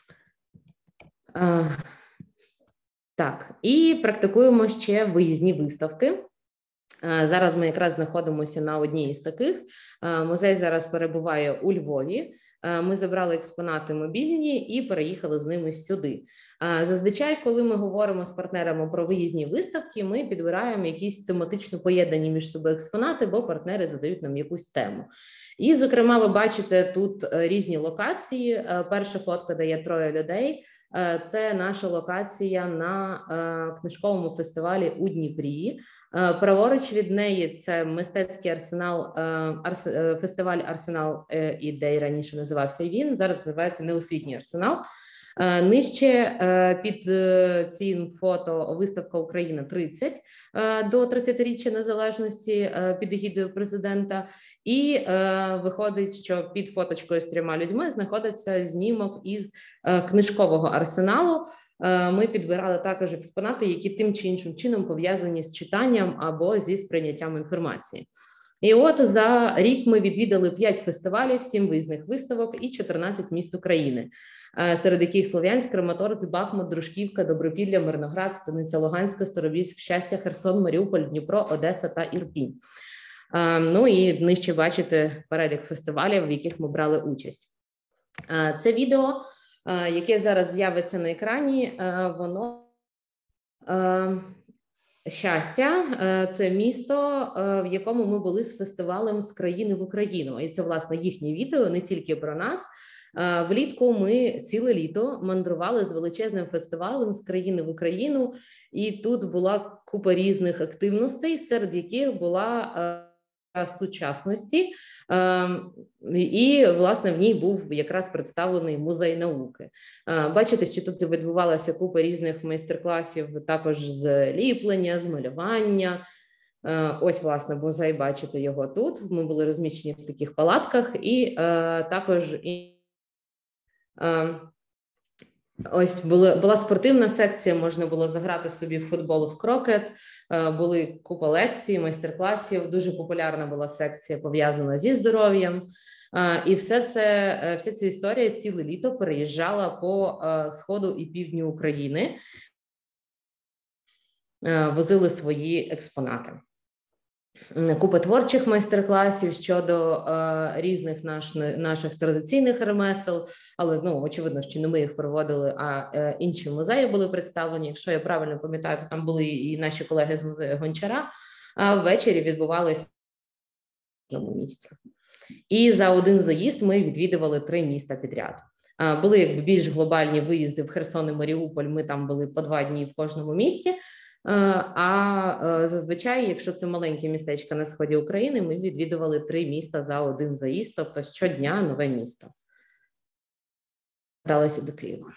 Так, і практикуємо ще виїзні виставки. Зараз ми якраз знаходимося на одній із таких. Музей зараз перебуває у Львові. Ми забрали експонати мобільні і переїхали з ними сюди. Зазвичай, коли ми говоримо з партнерами про виїзні виставки, ми підбираємо якісь тематично поєднані між собою експонати, бо партнери задають нам якусь тему. І, зокрема, ви бачите тут різні локації. Перша фотка, де є троє людей. Це наша локація на книжковому фестивалі у Дніпрі. Праворуч від неї це мистецький арсенал, фестиваль «Арсенал ідей», раніше називався і він, зараз називається «Неосвітній арсенал». Нижче під цим фото виставка «Україна тридцять» до тридцятиріччя незалежності під егідою президента. І виходить, що під фоточкою з трьома людьми знаходиться знімок із книжкового арсеналу. Ми підбирали також експонати, які тим чи іншим чином пов'язані з читанням або зі сприйняттям інформації. І от за рік ми відвідали п'ять фестивалів, сім виїзних виставок і чотирнадцять міст України, серед яких Слов'янськ, Краматорськ, Бахмут, Дружківка, Добропілля, Мирноград, Станиця Луганська, Старобільськ, Щастя, Херсон, Маріуполь, Дніпро, Одеса та Ірпінь. Ну і нижче бачите перелік фестивалів, в яких ми брали участь. Це відео, яке зараз з'явиться на екрані, воно... Щастя – це місто, в якому ми були з фестивалем «З країни в Україну». І це, власне, їхнє відео, не тільки про нас. Влітку ми ціле літо мандрували з величезним фестивалем «З країни в Україну». І тут була купа різних активностей, серед яких була сучасності. І, власне, в ній був якраз представлений музей науки. Бачите, що тут відбувалася купа різних майстер-класів, також з ліплення, з малювання. Ось, власне, музей, бачите його тут. Ми були розміщені в таких палатках. І також і, ось була, була спортивна секція, можна було заграти собі в футбол, в крокет, були купа лекцій, майстер-класів, дуже популярна була секція, пов'язана зі здоров'ям. І все це, вся ця історія ціле літо переїжджала по сходу і півдню України, возили свої експонати. Купа творчих майстер-класів щодо е, різних наш, наших традиційних ремесел, але, ну, очевидно, що не ми їх проводили, а е, інші музеї були представлені. Якщо я правильно пам'ятаю, то там були і наші колеги з музею Гончара, а ввечері відбувалися в одному місці. І за один заїзд ми відвідували три міста підряд. Е, були якби більш глобальні виїзди в Херсон і Маріуполь, ми там були по два дні в кожному місті. А зазвичай, якщо це маленькі містечка на сході України, ми відвідували три міста за один заїзд, тобто щодня нове місто. Вдалося до Києва.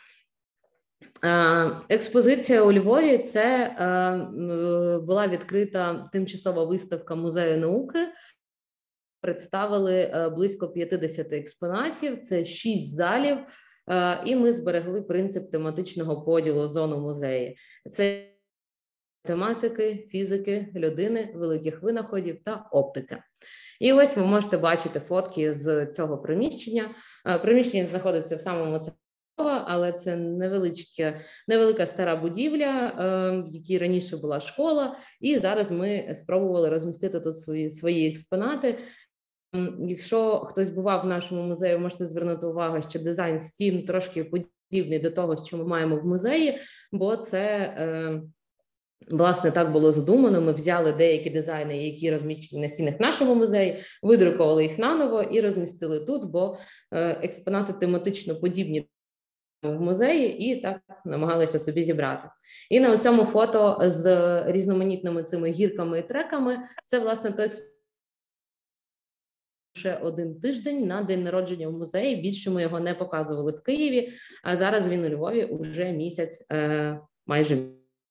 Експозиція у Львові – це була відкрита тимчасова виставка Музею науки. Представили близько п'ятдесят експонатів, це шість залів, і ми зберегли принцип тематичного поділу зон у музеї. Це тематики, фізики, людини, великих винаходів та оптики. І ось ви можете бачити фотки з цього приміщення. Приміщення знаходиться в самому центрі, але це невеличка, невелика стара будівля, в якій раніше була школа, і зараз ми спробували розмістити тут свої, свої експонати. Якщо хтось бував в нашому музеї, можете звернути увагу, що дизайн стін трошки подібний до того, що ми маємо в музеї, бо це, власне, так було задумано. Ми взяли деякі дизайни, які розміщені на стінах нашого музею, видрукували їх наново і розмістили тут, бо експонати тематично подібні в музеї, і так намагалися собі зібрати. І на цьому фото з різноманітними цими гірками і треками, це, власне, той експонат, ще один тиждень на день народження в музеї. Більше ми його не показували в Києві, а зараз він у Львові вже місяць е, майже.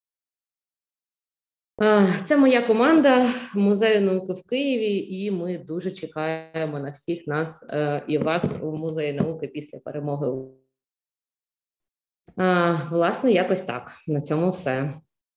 Це моя команда Музею науки в Києві, і ми дуже чекаємо на всіх нас е, і вас у Музеї науки після перемоги. Е, власне, якось так. На цьому все.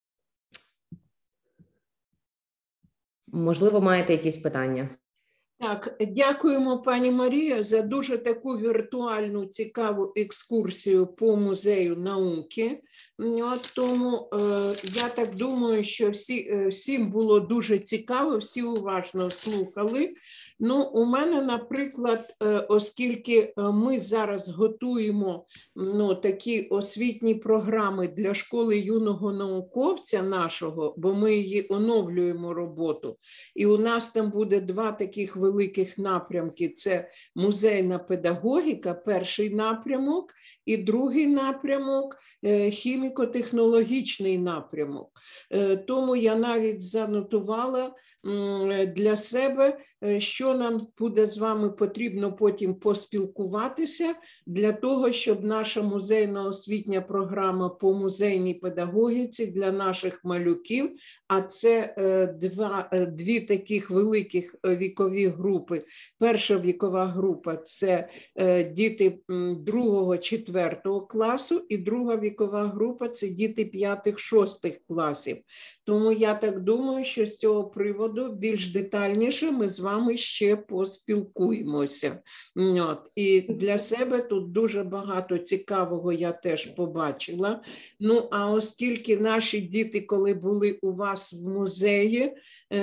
Можливо, маєте якісь питання? Так, дякуємо, пані Марія, за дуже таку віртуальну, цікаву екскурсію по Музею науки. От тому е, я так думаю, що всі, всім було дуже цікаво, всі уважно слухали. Ну, у мене, наприклад, оскільки ми зараз готуємо ну, такі освітні програми для школи юного науковця нашого, бо ми її оновлюємо роботу, і у нас там буде два таких великих напрямки. Це музейна педагогіка, перший напрямок, і другий напрямок – хіміко-технологічний напрямок. Тому я навіть занотувала для себе, що нам буде з вами потрібно потім поспілкуватися для того, щоб наша музейно-освітня програма по музейній педагогіці для наших малюків, а це два, дві таких великих вікові групи. Перша вікова група – це діти другого-четвертого класу, і друга вікова група – це діти п'ятих-шостих класів. Тому я так думаю, що з цього приводу більш детальніше ми з вами ще поспілкуємося. От. І для себе тут дуже багато цікавого я теж побачила. Ну, а оскільки наші діти, коли були у вас в музеї,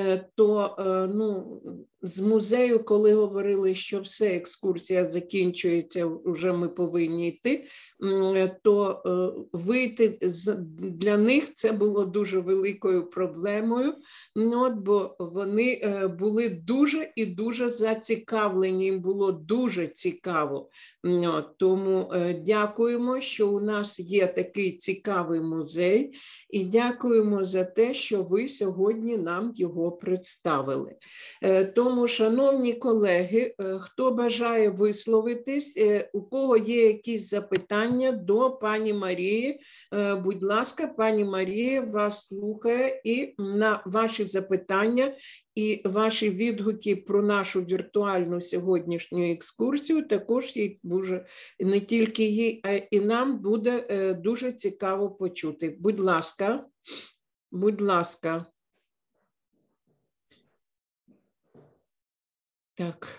то ну, з музею, коли говорили, що все, екскурсія закінчується, вже ми повинні йти, то вийти для них це було дуже великою проблемою, от, бо вони були дуже і дуже зацікавлені, їм було дуже цікаво. От, тому дякуємо, що у нас є такий цікавий музей, і дякуємо за те, що ви сьогодні нам його представили. Тому, шановні колеги, хто бажає висловитись, у кого є якісь запитання до пані Марії, будь ласка, пані Марія вас слухає, і на ваші запитання і ваші відгуки про нашу віртуальну сьогоднішню екскурсію також їй дуже, не тільки їй, а і нам буде дуже цікаво почути. Будь ласка, будь ласка. Так.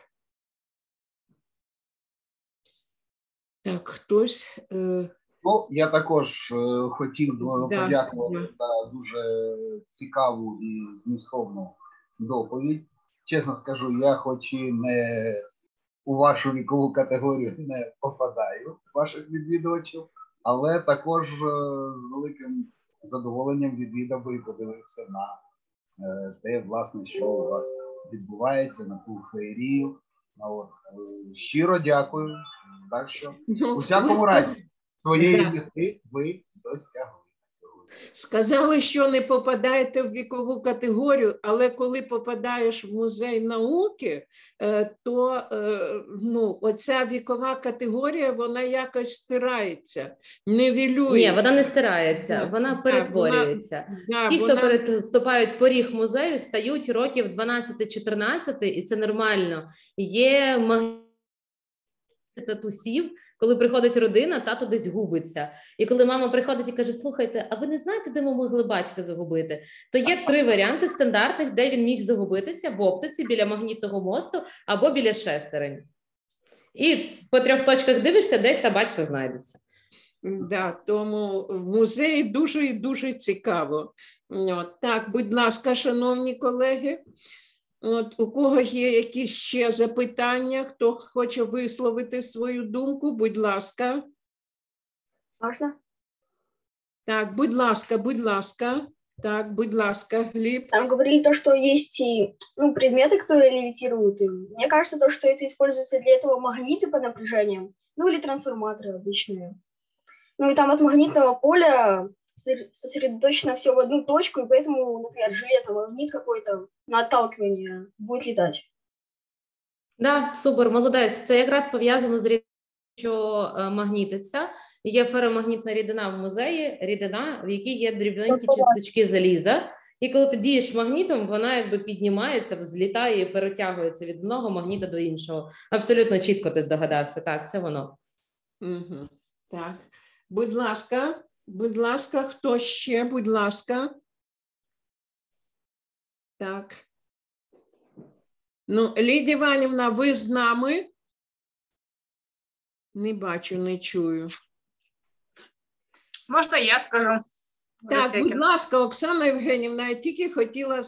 Так, хтось... Е... Ну, я також е, хотів да, подякувати да. за дуже цікаву і змістовну доповідь. Чесно скажу, я хоч і не у вашу вікову категорію не попадаю, ваших відвідувачів, але також е, з великим задоволенням відвідав би і подивився на е, те, власне, що у вас відбувається, на ту феєрію. От. Щиро дякую. Так що, у всякому разі, своєї мети ви досягли сьогодні. Сказали, що не попадаєте в вікову категорію, але коли попадаєш в музей науки, то ну, оця вікова категорія, вона якось стирається, нівелюється. Ні, вона не стирається, вона перетворюється. Вона, Всі, вона... хто переступають поріг музею, стають років дванадцять-чотирнадцять, і це нормально. Є магазини татусів, коли приходить родина, тато десь губиться. І коли мама приходить і каже, слухайте, а ви не знаєте, де ми могли батька загубити? То є три варіанти стандартних, де він міг загубитися: в оптиці, біля Магнітного мосту або біля шестерень. І по трьох точках дивишся, десь та батько знайдеться. Да, тому в музеї дуже і дуже цікаво. От, так, будь ласка, шановні колеги, от, у кого є якісь ще запитання, хто хоче висловити свою думку, будь ласка. Можна? Так, будь ласка, будь ласка. Так, будь ласка, Глеб. Там говорили то, что есть ну, предметы, которые левитируют. И мне кажется, то, что это используется для этого магниты по напряжениям, ну или трансформаторы обычные. Ну и там от магнитного поля сосредоточено все в одну точку, и поэтому, например, железный магнит какой-то на отталкивание будет летать. Да, супер, молодець. Це якраз пов'язано з рідиною, що магнітиться. Є феромагнітна рідина в музеї, рідина, в якій є дрібненькі часточки заліза. І коли ти дієш магнітом, вона якби піднімається, взлітає і перетягується від одного магніта до іншого. Абсолютно чітко ти здогадався. Так, це воно. Угу. Так. Будь ласка, будь ласка, хто ще? Будь ласка. Так. Ну, Лідія Іванівна, ви з нами? Не бачу, не чую. Можна я скажу? Так, будь ласка, Оксана Євгенівна, я тільки хотіла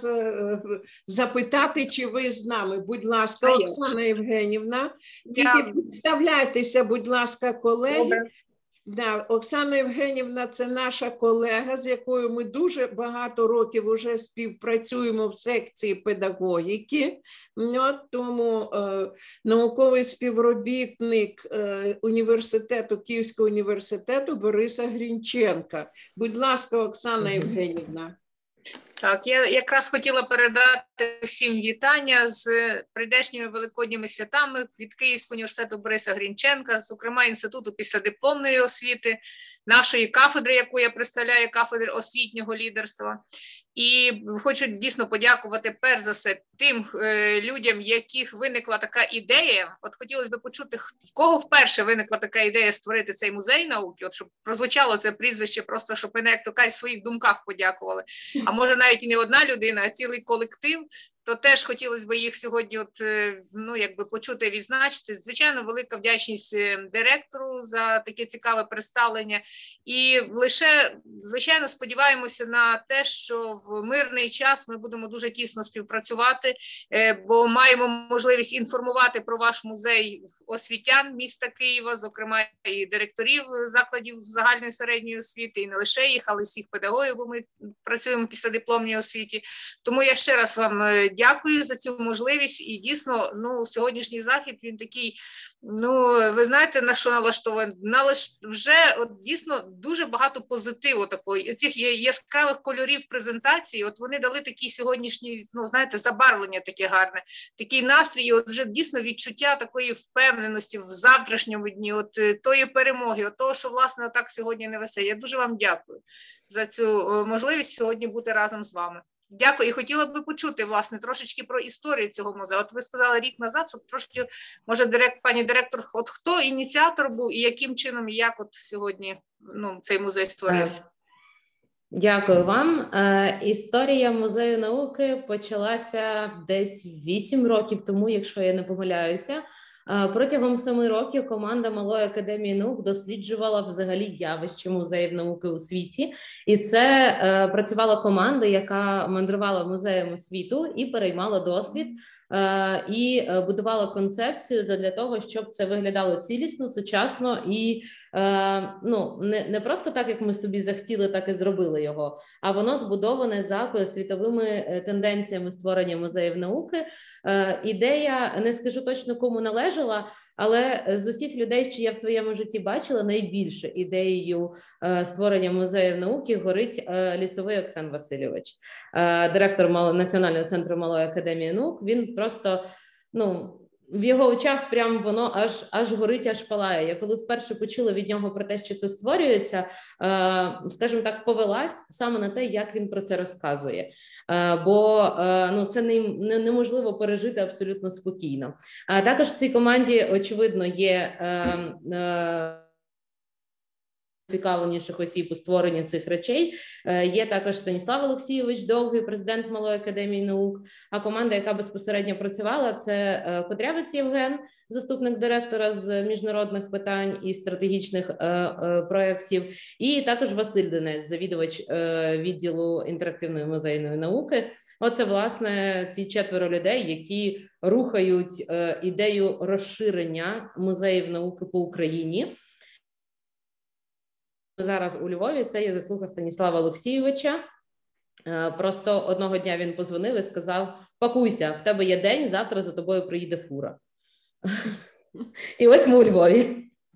запитати, чи ви з нами. Будь ласка, Оксана Євгенівна, тільки представляйтеся, будь ласка, колеги. Добре. Да, Оксана Євгенівна – це наша колега, з якою ми дуже багато років вже співпрацюємо в секції педагогіки. От, тому е, науковий співробітник е, університету, Київського університету Бориса Грінченка. Будь ласка, Оксана Євгенівна. Так, я якраз хотіла передати всім вітання з прийдешніми великодніми святами від Київського університету Бориса Грінченка, зокрема Інституту післядипломної освіти, нашої кафедри, яку я представляю, кафедри освітнього лідерства. І хочу дійсно подякувати перш за все тим е, людям, яких виникла така ідея. От хотілося б почути, в кого вперше виникла така ідея створити цей музей науки, от щоб прозвучало це прізвище, просто щоб мене, як то кажуть, в своїх думках подякували. А може навіть і не одна людина, а цілий колектив. То теж хотілося б їх сьогодні от, ну, якби почути, відзначити. Звичайно, велика вдячність директору за таке цікаве представлення. І лише, звичайно, сподіваємося на те, що в мирний час ми будемо дуже тісно співпрацювати, бо маємо можливість інформувати про ваш музей освітян міста Києва, зокрема і директорів закладів загальної середньої освіти, і не лише їх, але й всіх педагогів, бо ми працюємо в післядипломній освіті. Тому я ще раз вам дякую за цю можливість, і дійсно, ну, сьогоднішній захід, він такий, ну, ви знаєте, на що налаштований? Налаш... Вже от, дійсно дуже багато позитиву такої, цих яскравих кольорів презентації, от вони дали такі сьогоднішні, ну, знаєте, забарвлення таке гарне, такий настрій, і от вже дійсно відчуття такої впевненості в завтрашньому дні, от тої перемоги, от того, що, власне, так сьогодні не весе. Я дуже вам дякую за цю можливість сьогодні бути разом з вами. Дякую. І хотіла би почути, власне, трошечки про історію цього музею. От ви сказали рік назад, щоб трошки, може, директ, пані директор, от хто ініціатор був і яким чином, і як от сьогодні, ну, цей музей створився? Дякую вам. Е, історія музею науки почалася десь вісім років тому, якщо я не помиляюся. Протягом семи років команда Малої академії наук досліджувала взагалі явище музеїв науки у світі. І це е, працювала команда, яка мандрувала музеями світу і переймала досвід і будувала концепцію для того, щоб це виглядало цілісно, сучасно і ну, не, не просто так, як ми собі захотіли, так і зробили його, а воно збудоване за світовими тенденціями створення музеїв науки. Ідея, не скажу точно, кому належала, але з усіх людей, що я в своєму житті бачила, найбільше ідеєю створення музеїв науки горить Лісовий Оксан Васильович, директор Національного центру Малої академії наук. Він просто, ну, в його очах прям воно аж, аж горить, аж палає. Я коли вперше почула від нього про те, що це створюється, скажімо так, повелась саме на те, як він про це розказує. Бо ну, це не, не, неможливо пережити абсолютно спокійно. А також в цій команді, очевидно, є цікавленіших осіб у створенні цих речей. Є також Станіслав Олексійович Довгий, президент Малої академії наук, а команда, яка безпосередньо працювала, це Котрявець Євген, заступник директора з міжнародних питань і стратегічних проєктів, і також Василь Денець, завідувач відділу інтерактивної музейної науки. Оце, власне, ці четверо людей, які рухають ідею розширення музеїв науки по Україні. Зараз у Львові це є заслуга Станіслава Олексійовича. Просто одного дня він позвонив і сказав: пакуйся, в тебе є день, завтра за тобою приїде фура. І ось ми у Львові.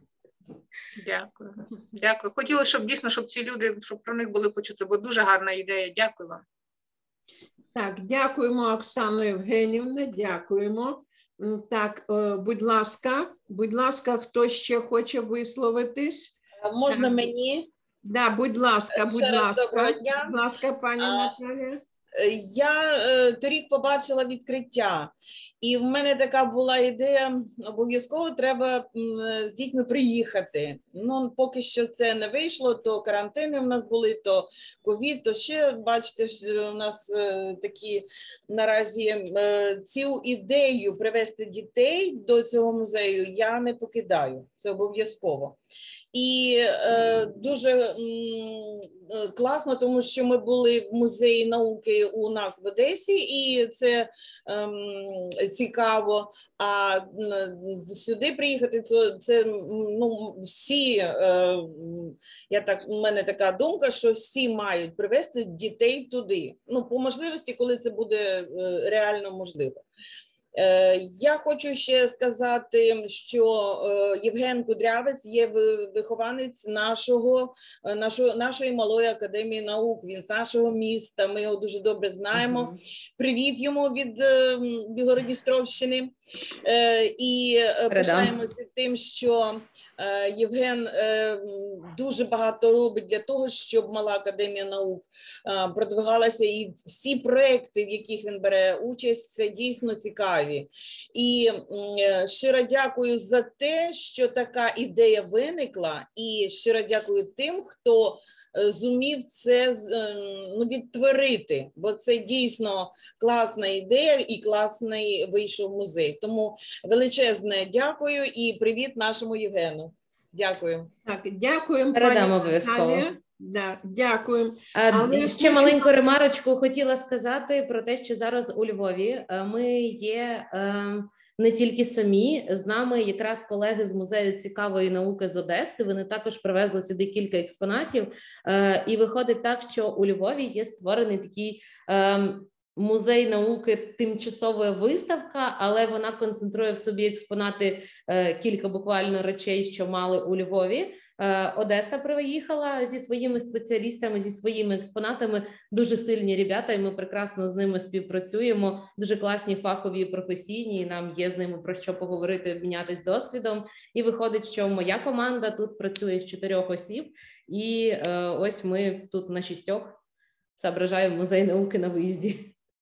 Дякую. Дякую. Хотіла, щоб дійсно, щоб ці люди, щоб про них були почути, бо дуже гарна ідея. Дякую вам. Так, дякуємо, Оксано Євгенівна, дякуємо. Так, будь ласка, будь ласка, хто ще хоче висловитись? Можна мені? Да, будь ласка, будь Ще ласка. Раз доброго дня. Будь ласка, пані а, Наталя. Я е, торік побачила відкриття, і в мене така була ідея, обов'язково треба м, з дітьми приїхати. Ну, поки що це не вийшло, то карантини в нас були, то ковід, то ще, бачите, у нас е, такі наразі е, цю ідею привезти дітей до цього музею я не покидаю, це обов'язково. І е, дуже м, класно, тому що ми були в музеї науки у нас в Одесі, і це ем, цікаво. А сюди приїхати, це, це ну, всі, е, я так, у мене така думка, що всі мають привезти дітей туди. Ну, по можливості, коли це буде е, реально можливо. Я хочу ще сказати, що Євген Кудрявець є вихованець нашого, нашого, нашої Малої академії наук, він з нашого міста, ми його дуже добре знаємо. Uh-huh. Привіт йому від Білгород-Дністровщини. І пишаємося тим, що Євген дуже багато робить для того, щоб Мала академія наук продвигалася, і всі проекти, в яких він бере участь, це дійсно цікаві. І щиро дякую за те, що така ідея виникла, і щиро дякую тим, хто зумів це ну, відтворити, бо це дійсно класна ідея і класний вийшов музей. Тому величезне дякую і привіт нашому Євгену. Дякую. Так, дякуємо. Передамо обов'язково. Да, дякую. Але ще хочу... маленьку ремарочку хотіла сказати про те, що зараз у Львові ми є е, не тільки самі, з нами якраз колеги з музею цікавої науки з Одеси, вони також привезли сюди кілька експонатів, е, і виходить так, що у Львові є створений такий е, музей науки, тимчасова виставка, але вона концентрує в собі експонати, е, кілька буквально речей, що мали у Львові. Одеса приїхала зі своїми спеціалістами, зі своїми експонатами, дуже сильні ребята, і ми прекрасно з ними співпрацюємо, дуже класні фахові і професійні, і нам є з ними про що поговорити, обмінятись досвідом. І виходить, що моя команда тут працює з чотирьох осіб, і е, ось ми тут на шістьох зображаємо музей науки на виїзді.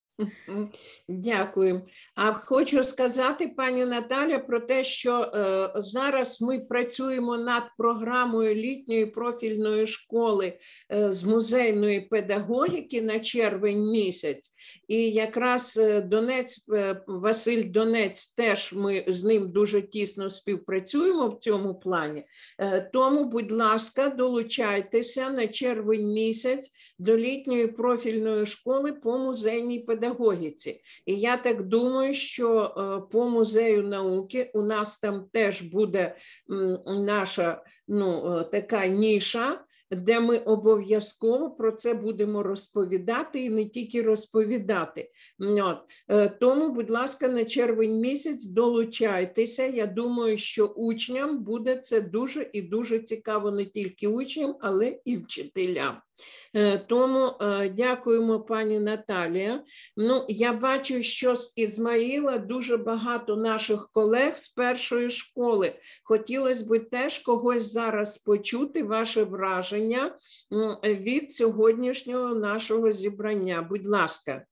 Дякую. А хочу сказати, пані Наталя, про те, що е, зараз ми працюємо над програмою літньої профільної школи е, з музейної педагогіки на червень місяць. І якраз Донець, Василь Донець, теж ми з ним дуже тісно співпрацюємо в цьому плані. Тому, будь ласка, долучайтеся на червень місяць до літньої профільної школи по музейній педагогіці. педагогіці. І я так думаю, що по музею науки у нас там теж буде наша, ну, така ніша, де ми обов'язково про це будемо розповідати і не тільки розповідати. От. Тому, будь ласка, на червень місяць долучайтеся. Я думаю, що учням буде це дуже і дуже цікаво, не тільки учням, але і вчителям. Тому дякуємо, пані Наталія. Ну, я бачу, що з Ізмаїла дуже багато наших колег з першої школи. Хотілося б теж когось зараз почути, ваше враження від сьогоднішнього нашого зібрання. Будь ласка.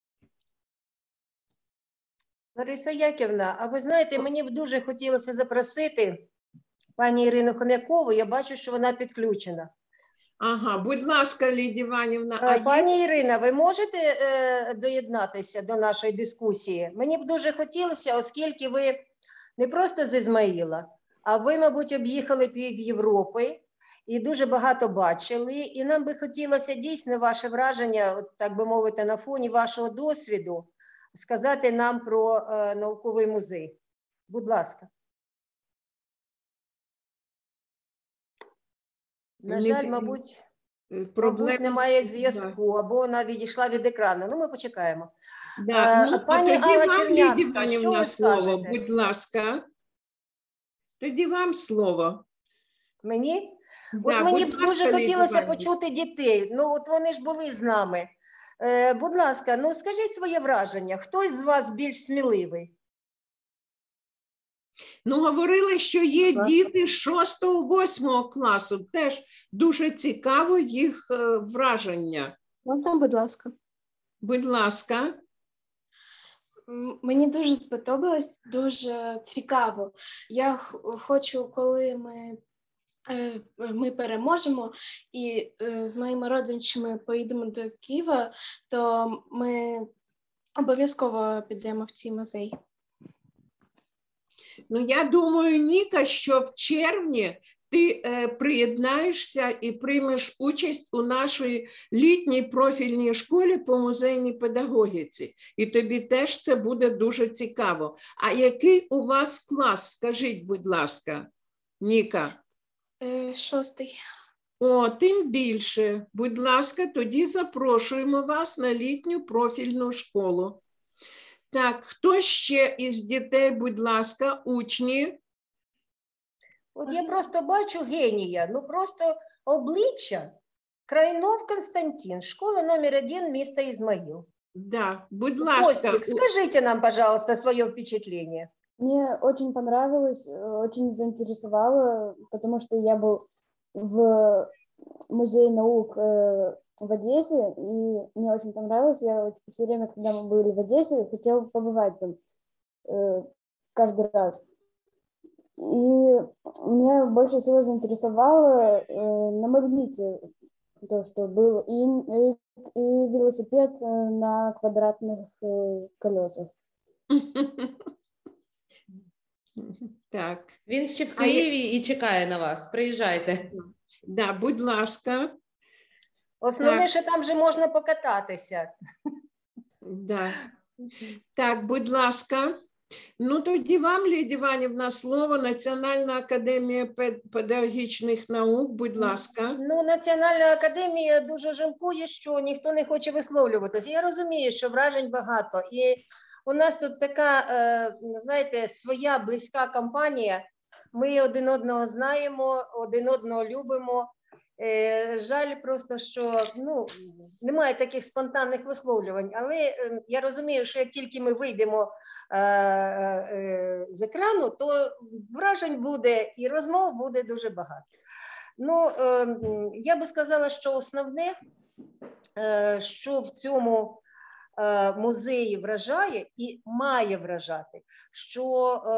Лариса Яківна, а ви знаєте, мені б дуже хотілося запросити пані Ірину Хом'якову, я бачу, що вона підключена. Ага, будь ласка, Лідія Іванівна. А пані є... Ірина, ви можете е, доєднатися до нашої дискусії? Мені б дуже хотілося, оскільки ви не просто з Ізмаїла, а ви, мабуть, об'їхали пів Європи і дуже багато бачили. І нам би хотілося дійсно ваше враження, от, так би мовити, на фоні вашого досвіду, сказати нам про е, науковий музей. Будь ласка. На жаль, мабуть, мабуть немає зв'язку, або вона відійшла від екрану. Ну, ми почекаємо. Да. Ну, пані Алла Чернявська, що ви слово, скажете? будь ласка. Тоді вам слово. Мені? Да, от мені б ласка, дуже хотілося Іванівна. почути дітей. Ну, от вони ж були з нами. Е, будь ласка, ну скажіть своє враження. Хтось з вас більш сміливий? Ну, говорили, що є діти з шостого-восьмого класу. Теж дуже цікаво їх е, враження. Можна, будь ласка? Будь ласка. М, Мені дуже сподобалось, дуже цікаво. Я х- хочу, коли ми, е, ми переможемо і е, з моїми родичами поїдемо до Києва, то ми обов'язково підемо в цей музей. Ну, я думаю, Ніка, що в червні ти е, приєднаєшся і приймеш участь у нашій літній профільній школі по музейній педагогіці. І тобі теж це буде дуже цікаво. А який у вас клас, скажіть, будь ласка, Ніка? Е, Шостий. О, тим більше. Будь ласка, тоді запрошуємо вас на літню профільну школу. Так, хто ще із дітей, будь ласка, учні? От я просто бачу генія, ну просто обличчя. Крайнов Константин, школа номер один міста Ізмаїл. Да, будь ласка. Костик, скажите нам, пожалуйста, свое впечатление. Мне очень понравилось, очень заинтересовало, потому что я был в музее наук э, в Одессе, и мне очень понравилось. Я все время, когда мы были в Одессе, хотел побывать там э, каждый раз. И меня больше всего заинтересовало э, на магните то, что было, и, и, и велосипед э, на квадратных э, колесах. Так. Він ще в Києві і чекає на вас. Приїжджайте. Да, будь ласка. Основне, Так. що там же можна покататися. Да. Так, будь ласка. Ну, тоді вам, Лідія Іванівна, слово. Національна академія педагогічних наук, будь ласка. Ну, Національна академія дуже жалкує, що ніхто не хоче висловлюватися. Я розумію, що вражень багато. І у нас тут така, знаєте, своя близька компанія. Ми один одного знаємо, один одного любимо. Жаль просто, що ну, немає таких спонтанних висловлювань, але я розумію, що як тільки ми вийдемо е, е, з екрану, то вражень буде і розмов буде дуже багато. Ну, е, я би сказала, що основне, е, що в цьому е, музеї вражає і має вражати, що е,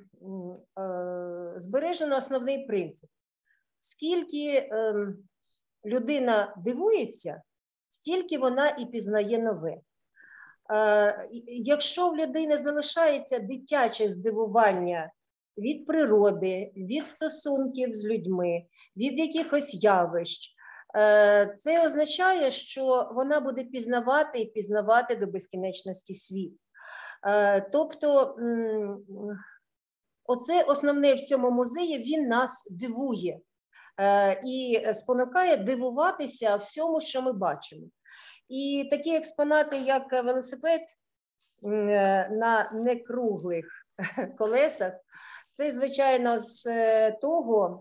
е, збережено основний принцип. Скільки е, людина дивується, стільки вона і пізнає нове. Е, якщо в людини залишається дитяче здивування від природи, від стосунків з людьми, від якихось явищ, Це означає, що вона буде пізнавати і пізнавати до безкінечності світ. Тобто, оце основне в цьому музеї, він нас дивує і спонукає дивуватися всьому, що ми бачимо. І такі експонати, як велосипед на некруглих колесах, це, звичайно, з того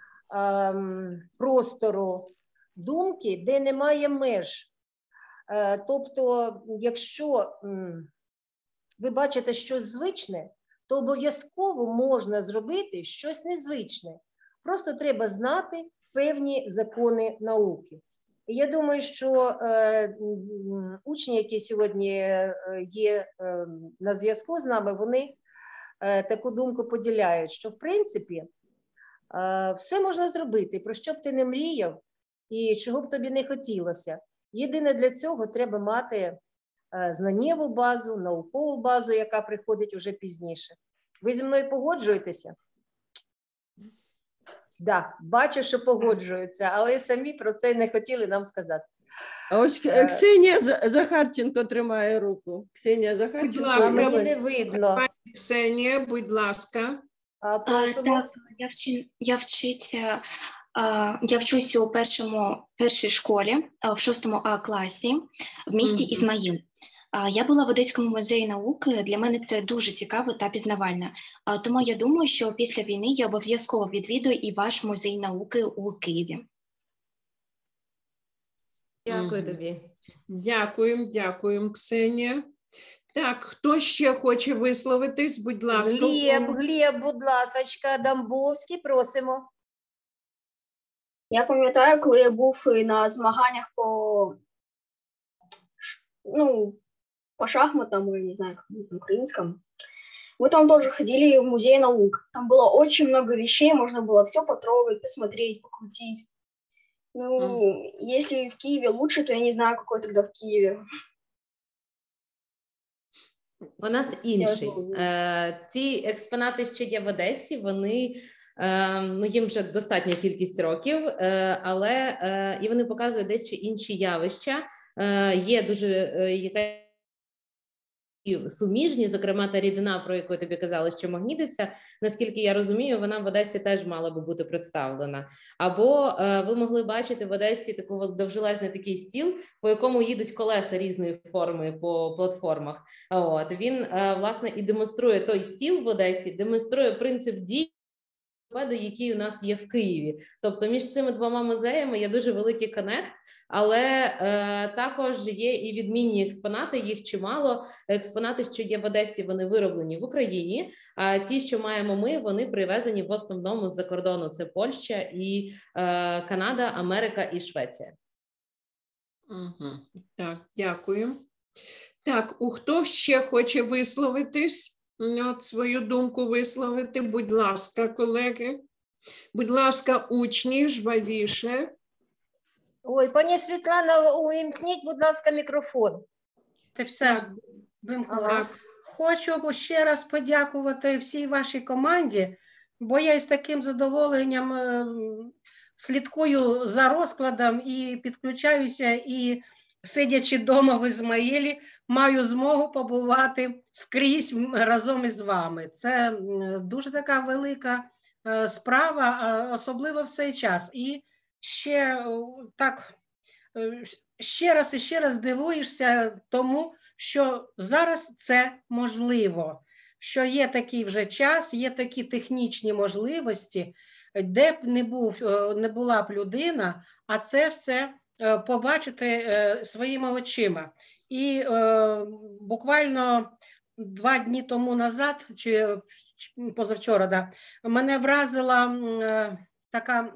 простору думки, де немає меж. Тобто, якщо ви бачите щось звичне, то обов'язково можна зробити щось незвичне. Просто треба знати певні закони науки. І я думаю, що е, учні, які сьогодні є е, на зв'язку з нами, вони е, таку думку поділяють, що, в принципі, е, все можна зробити, про що б ти не мріяв і чого б тобі не хотілося. Єдине для цього треба мати е, знаннєву базу, наукову базу, яка приходить уже пізніше. Ви зі мною погоджуєтеся? Так, да, бачу, що погоджуються, але самі про це не хотіли нам сказати. А ось Ксенія Захарченко тримає руку. Ксенія Захарченко. Будь ласка, мені не видно. Пані Ксенія, будь ласка. А, так, я, вчи, я вчиться, а, я вчуся у першому, першій школі, в шостому А класі в місті mm-hmm. Ізмаїл. Я була в Одеському музеї науки, для мене це дуже цікаво та пізнавально. Тому я думаю, що після війни я обов'язково відвідую і ваш музей науки у Києві. Дякую тобі. Дякуємо, дякуємо, Ксенія. Так, хто ще хоче висловитись, будь ласка. Глеб, Глеб, будь ласочка, Дамбовський, просимо. Я пам'ятаю, коли я був на змаганнях по, ну, по шахматам, я не знаю, как на украинском. Мы там тоже ходили в музей наук. Там было очень много вещей, можно было все потрогать, посмотреть, покрутить. Ну, mm. если в Киеве лучше, то я не знаю, какой тогда в Киеве. У нас інший. Е, ці експонати, що є в Одесі, вони, е, ну, їм вже достатня кількість років, е, але е, і вони показують дещо інші явища. Е, є дуже е, яка суміжні, зокрема та рідина, про яку я тобі казала, що магнітиться, наскільки я розумію, вона в Одесі теж мала би бути представлена. Або е, ви могли бачити в Одесі такий довжелезний такий стіл, по якому їдуть колеса різної форми по платформах. От він, е, власне, і демонструє той стіл в Одесі, демонструє принцип дій, які у нас є в Києві. Тобто між цими двома музеями є дуже великий конект, але е, також є і відмінні експонати, їх чимало. Експонати, що є в Одесі, вони вироблені в Україні, а ті, що маємо ми, вони привезені в основному з-за кордону. Це Польща і е, Канада, Америка і Швеція. Угу. Так, дякую. Так, у хто ще хоче висловитись? От свою думку висловити, будь ласка, колеги. Будь ласка, учні, жвавіше. Ой, пані Світлана, увімкніть, будь ласка, мікрофон. Це все вимкнула. Хочу ще раз подякувати всій вашій команді, бо я із таким задоволенням слідкую за розкладом і підключаюся, і сидячи вдома в Ізмаїлі, маю змогу побувати скрізь разом із вами. Це дуже така велика справа, особливо в цей час. І ще так, ще раз і ще раз дивуєшся тому, що зараз це можливо, що є такий вже час, є такі технічні можливості, де б не був, не була б людина, а це все побачити своїми очима. І е, буквально два дні тому назад, чи позавчора, да, мене вразила е, така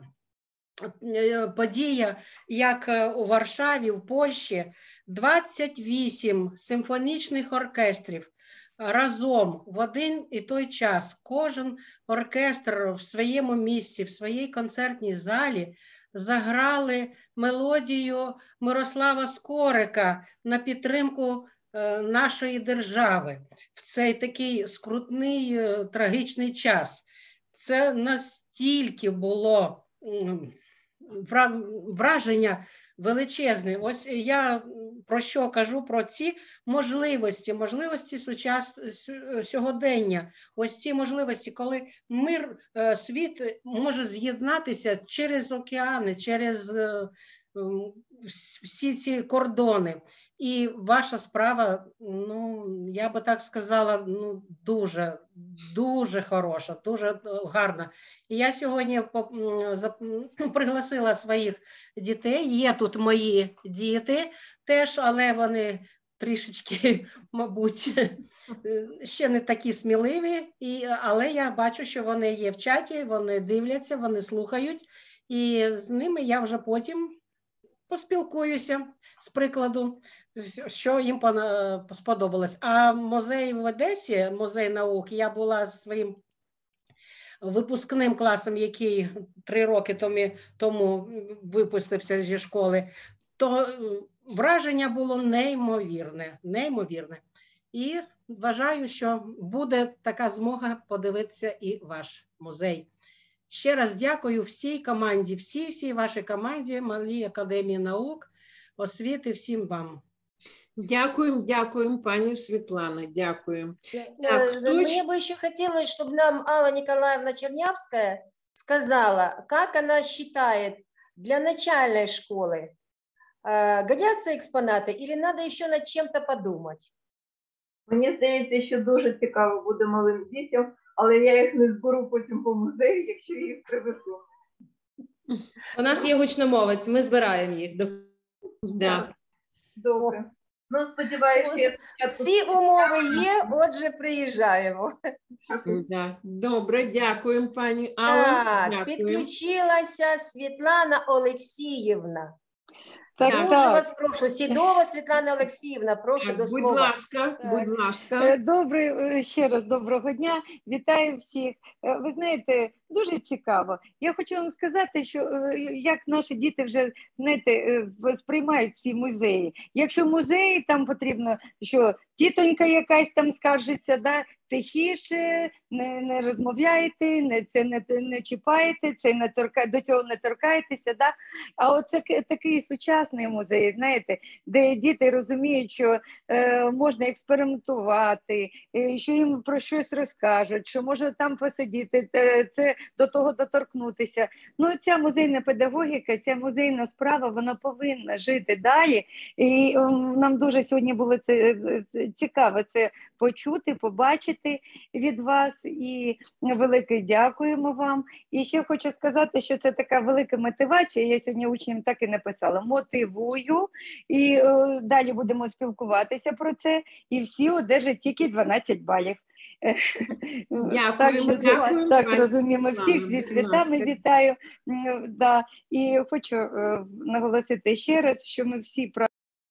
е, подія, як у Варшаві, в Польщі, двадцять вісім симфонічних оркестрів разом в один і той час. Кожен оркестр в своєму місці, в своїй концертній залі заграли мелодію Мирослава Скорика на підтримку е, нашої держави в цей такий скрутний, е, трагічний час. Це настільки було враження величезне. Ось я про що кажу, про ці можливості, можливості сучас... сьогодення. Ось ці можливості, коли мир, світ може з'єднатися через океани, через всі ці кордони. І ваша справа, ну, я би так сказала, ну, дуже, дуже хороша, дуже гарна. І я сьогодні пригласила своїх дітей, є тут мої діти теж, але вони трішечки, мабуть, ще не такі сміливі, і, але я бачу, що вони є в чаті, вони дивляться, вони слухають, і з ними я вже потім поспілкуюся з прикладу, що їм сподобалось. А музей в Одесі, музей наук, я була зі своїм випускним класом, який три роки тому, тому випустився зі школи, то враження було неймовірне, неймовірне. І вважаю, що буде така змога подивитися і ваш музей. Ще раз дякую всій команді, всій, всій вашій команді, Малій академії наук, освіти, всім вам. Дякуємо, дякуємо, пані Світлана, дякуємо. Так, мне бы еще хотелось, чтобы нам Алла Николаевна Чернявская сказала, как она считает для начальной школы, годятся экспонаты или надо еще над чем-то подумать? Мені здається, що дуже цікаво буде малим дітям, але я їх не зберу потім по музею, якщо їх привезу. У нас є гучномовець, ми збираємо їх. Да. Добре. Ну, сподіваюся, я... Всі умови є, отже, приїжджаємо. Да. Добре, дякуємо, пані Алла. Так, дякуємо. підключилася Світлана Олексіївна. Так, Дуже так. вас прошу, Сідова Світлана Олексіївна, прошу Так, до будь слова. ласка, Так. будь ласка. Добре, ще раз доброго дня. Вітаю всіх. Ви знаєте, дуже цікаво. Я хочу вам сказати, що як наші діти вже, знаєте, сприймають ці музеї. Якщо музеї, там потрібно, що тітонька якась там скаржиться, да, тихіше, не, не розмовляєте, не, це не, не чіпаєте, це не торка, до цього не торкаєтеся. Да? А оце такий сучасний музей, знаєте, де діти розуміють, що е, можна експериментувати, е, що їм про щось розкажуть, що можна там посидіти, це до того доторкнутися. Ну, ця музейна педагогіка, ця музейна справа, вона повинна жити далі. І е, нам дуже сьогодні було це, цікаво це почути, побачити від вас. І велике дякуємо вам. І ще хочу сказати, що це така велика мотивація. Я сьогодні учням так і написала. Мотивую. І е, далі будемо спілкуватися про це. І всі одержать тільки дванадцять балів. Дякую, так, що, дякую, так пані розуміємо. Всіх зі Світлано, святами будь ласка. вітаю. Да. І хочу е, наголосити ще раз, що ми всі прагнемо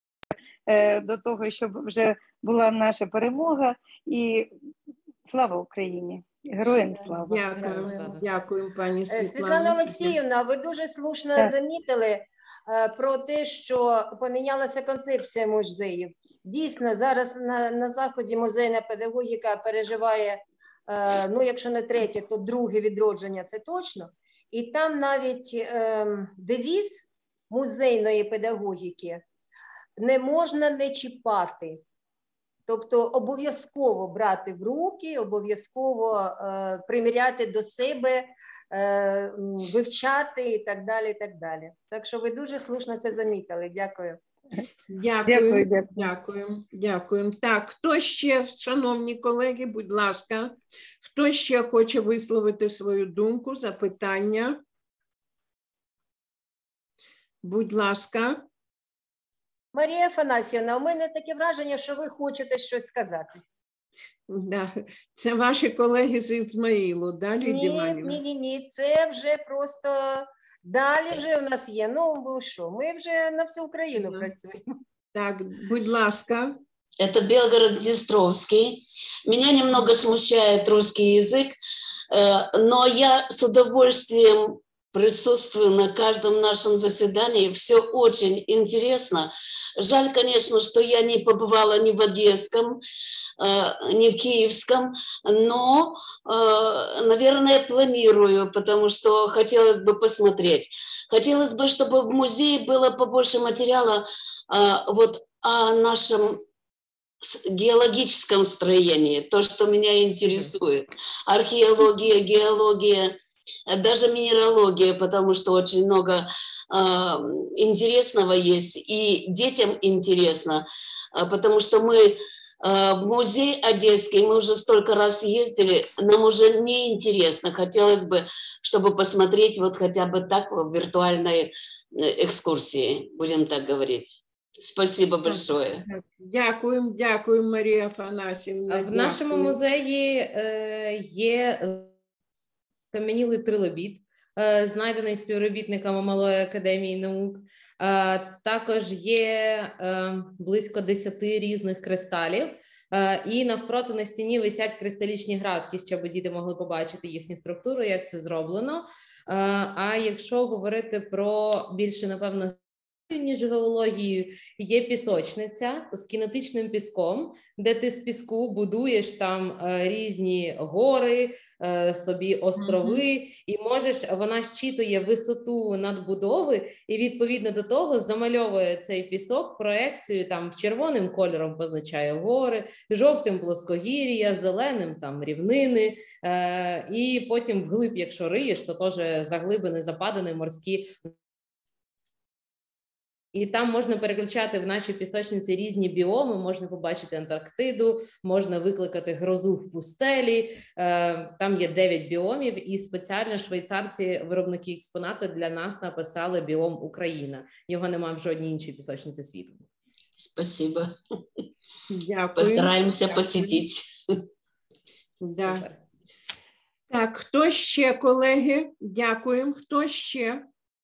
е, до того, щоб вже була наша перемога. І слава Україні! Героям слава! Дякую, дякую, пані Світлана. Світлана Олексіївна, ви дуже слушно Так. замітили е, про те, що помінялася концепція музеїв. Дійсно, зараз на, на Заході музейна педагогіка переживає, е, ну, якщо не третє, то друге відродження, це точно. І там навіть е, девіз музейної педагогіки «не можна не чіпати». Тобто обов'язково брати в руки, обов'язково е, приміряти до себе, е, вивчати і так далі, і так далі. Так що ви дуже слушно це замітили. Дякую. Дякую, Дякую, дякую, дякую. дякую. Так, хто ще, шановні колеги, будь ласка, хто ще хоче висловити свою думку, запитання? Будь ласка. Марія Афанасьівна, у мене таке враження, що ви хочете щось сказати. Да. Це ваші колеги з Ізмаїлу, да, Лідія Ні, Іванівна? ні, ні, ні, це вже просто далі вже у нас є. Ну, ви що, ми вже на всю Україну працюємо. Так, будь ласка. Это Белгород-Днестровский. Меня немного смущает русский язык, но я с удовольствием присутствую на каждом нашем заседании. Все очень интересно. Жаль, конечно, что я не побывала ни в Одесском, не в Киевском, но, наверное, планирую, потому что хотелось бы посмотреть. Хотелось бы, чтобы в музее было побольше материала вот о нашем геологическом строении, то, что меня интересует. Археология, геология, даже минералогия, потому что очень много э, интересного есть, и детям интересно, потому что мы э, в музей Одесский, мы уже столько раз ездили, нам уже не интересно. Хотелось бы, чтобы посмотреть вот хотя бы так в виртуальной экскурсии, будем так говорить. Спасибо большое. Дякуємо, дякуємо, Марія Афанасівна. В нашому музеї е, є кам'янілий трилобіт, е, знайдений співробітниками Малої академії наук. Е, також є е, близько десяти різних кристалів. Е, і навпроти на стіні висять кристалічні градки, щоб діти могли побачити їхню структуру, як це зроблено. Е, а якщо говорити про більше, напевно, ніж геологію, є пісочниця з кінетичним піском, де ти з піску будуєш там е, різні гори, е, собі острови, mm-hmm. і можеш, вона щитує висоту надбудови, і відповідно до того замальовує цей пісок проекцію, там червоним кольором позначає гори, жовтим плоскогір'я, зеленим там рівнини, е, і потім вглиб, якщо риєш, то теж заглибини, западини морські. І там можна переключати в нашій пісочниці різні біоми, можна побачити Антарктиду, можна викликати грозу в пустелі, там є дев'ять біомів, і спеціально швейцарці, виробники експонату, для нас написали біом Україна. Його немає в жодній іншій пісочниці світу. Спасибо. Дякую. Постараємося Дякую. посетити. Да. Так, хто ще, колеги? Дякуємо. Хто ще?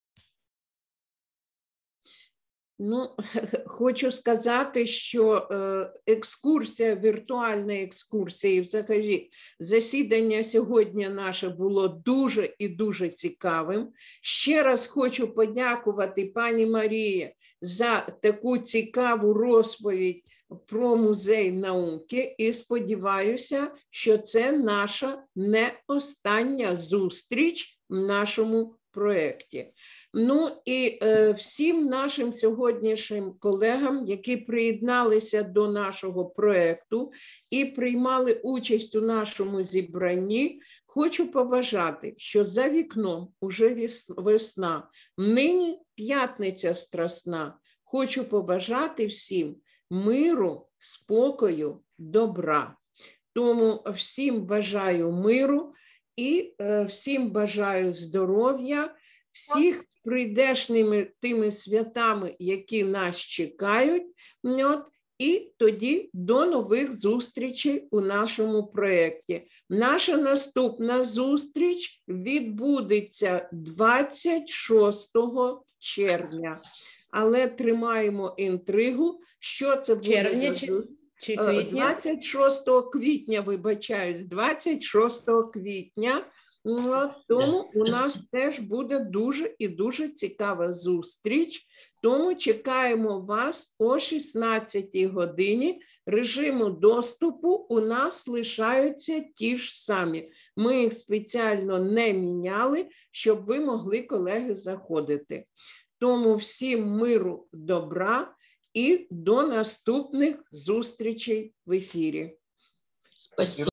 Ну, хочу сказати, що екскурсія, віртуальна екскурсія, і взагалі засідання сьогодні наше було дуже і дуже цікавим. Ще раз хочу подякувати пані Марії за таку цікаву розповідь про музей науки і сподіваюся, що це наша не остання зустріч в нашому проєкті. Ну і е, всім нашим сьогоднішнім колегам, які приєдналися до нашого проєкту і приймали участь у нашому зібранні, хочу побажати, що за вікном уже весна, нині п'ятниця страсна. Хочу побажати всім миру, спокою, добра. Тому всім бажаю миру і е, всім бажаю здоров'я, всіх прийдешніми тими святами, які нас чекають, от, і тоді до нових зустрічей у нашому проєкті. Наша наступна зустріч відбудеться двадцять шостого червня, але тримаємо інтригу, що це буде Червня за чи, зустріч. чи квітня? двадцять шостого квітня, вибачаюсь, двадцять шостого квітня. Ну, тому у нас теж буде дуже і дуже цікава зустріч. Тому чекаємо вас о шістнадцятій годині. Режиму доступу у нас лишаються ті ж самі. Ми їх спеціально не міняли, щоб ви могли, колеги, заходити. Тому всім миру, добра і до наступних зустрічей в ефірі. Спасибо.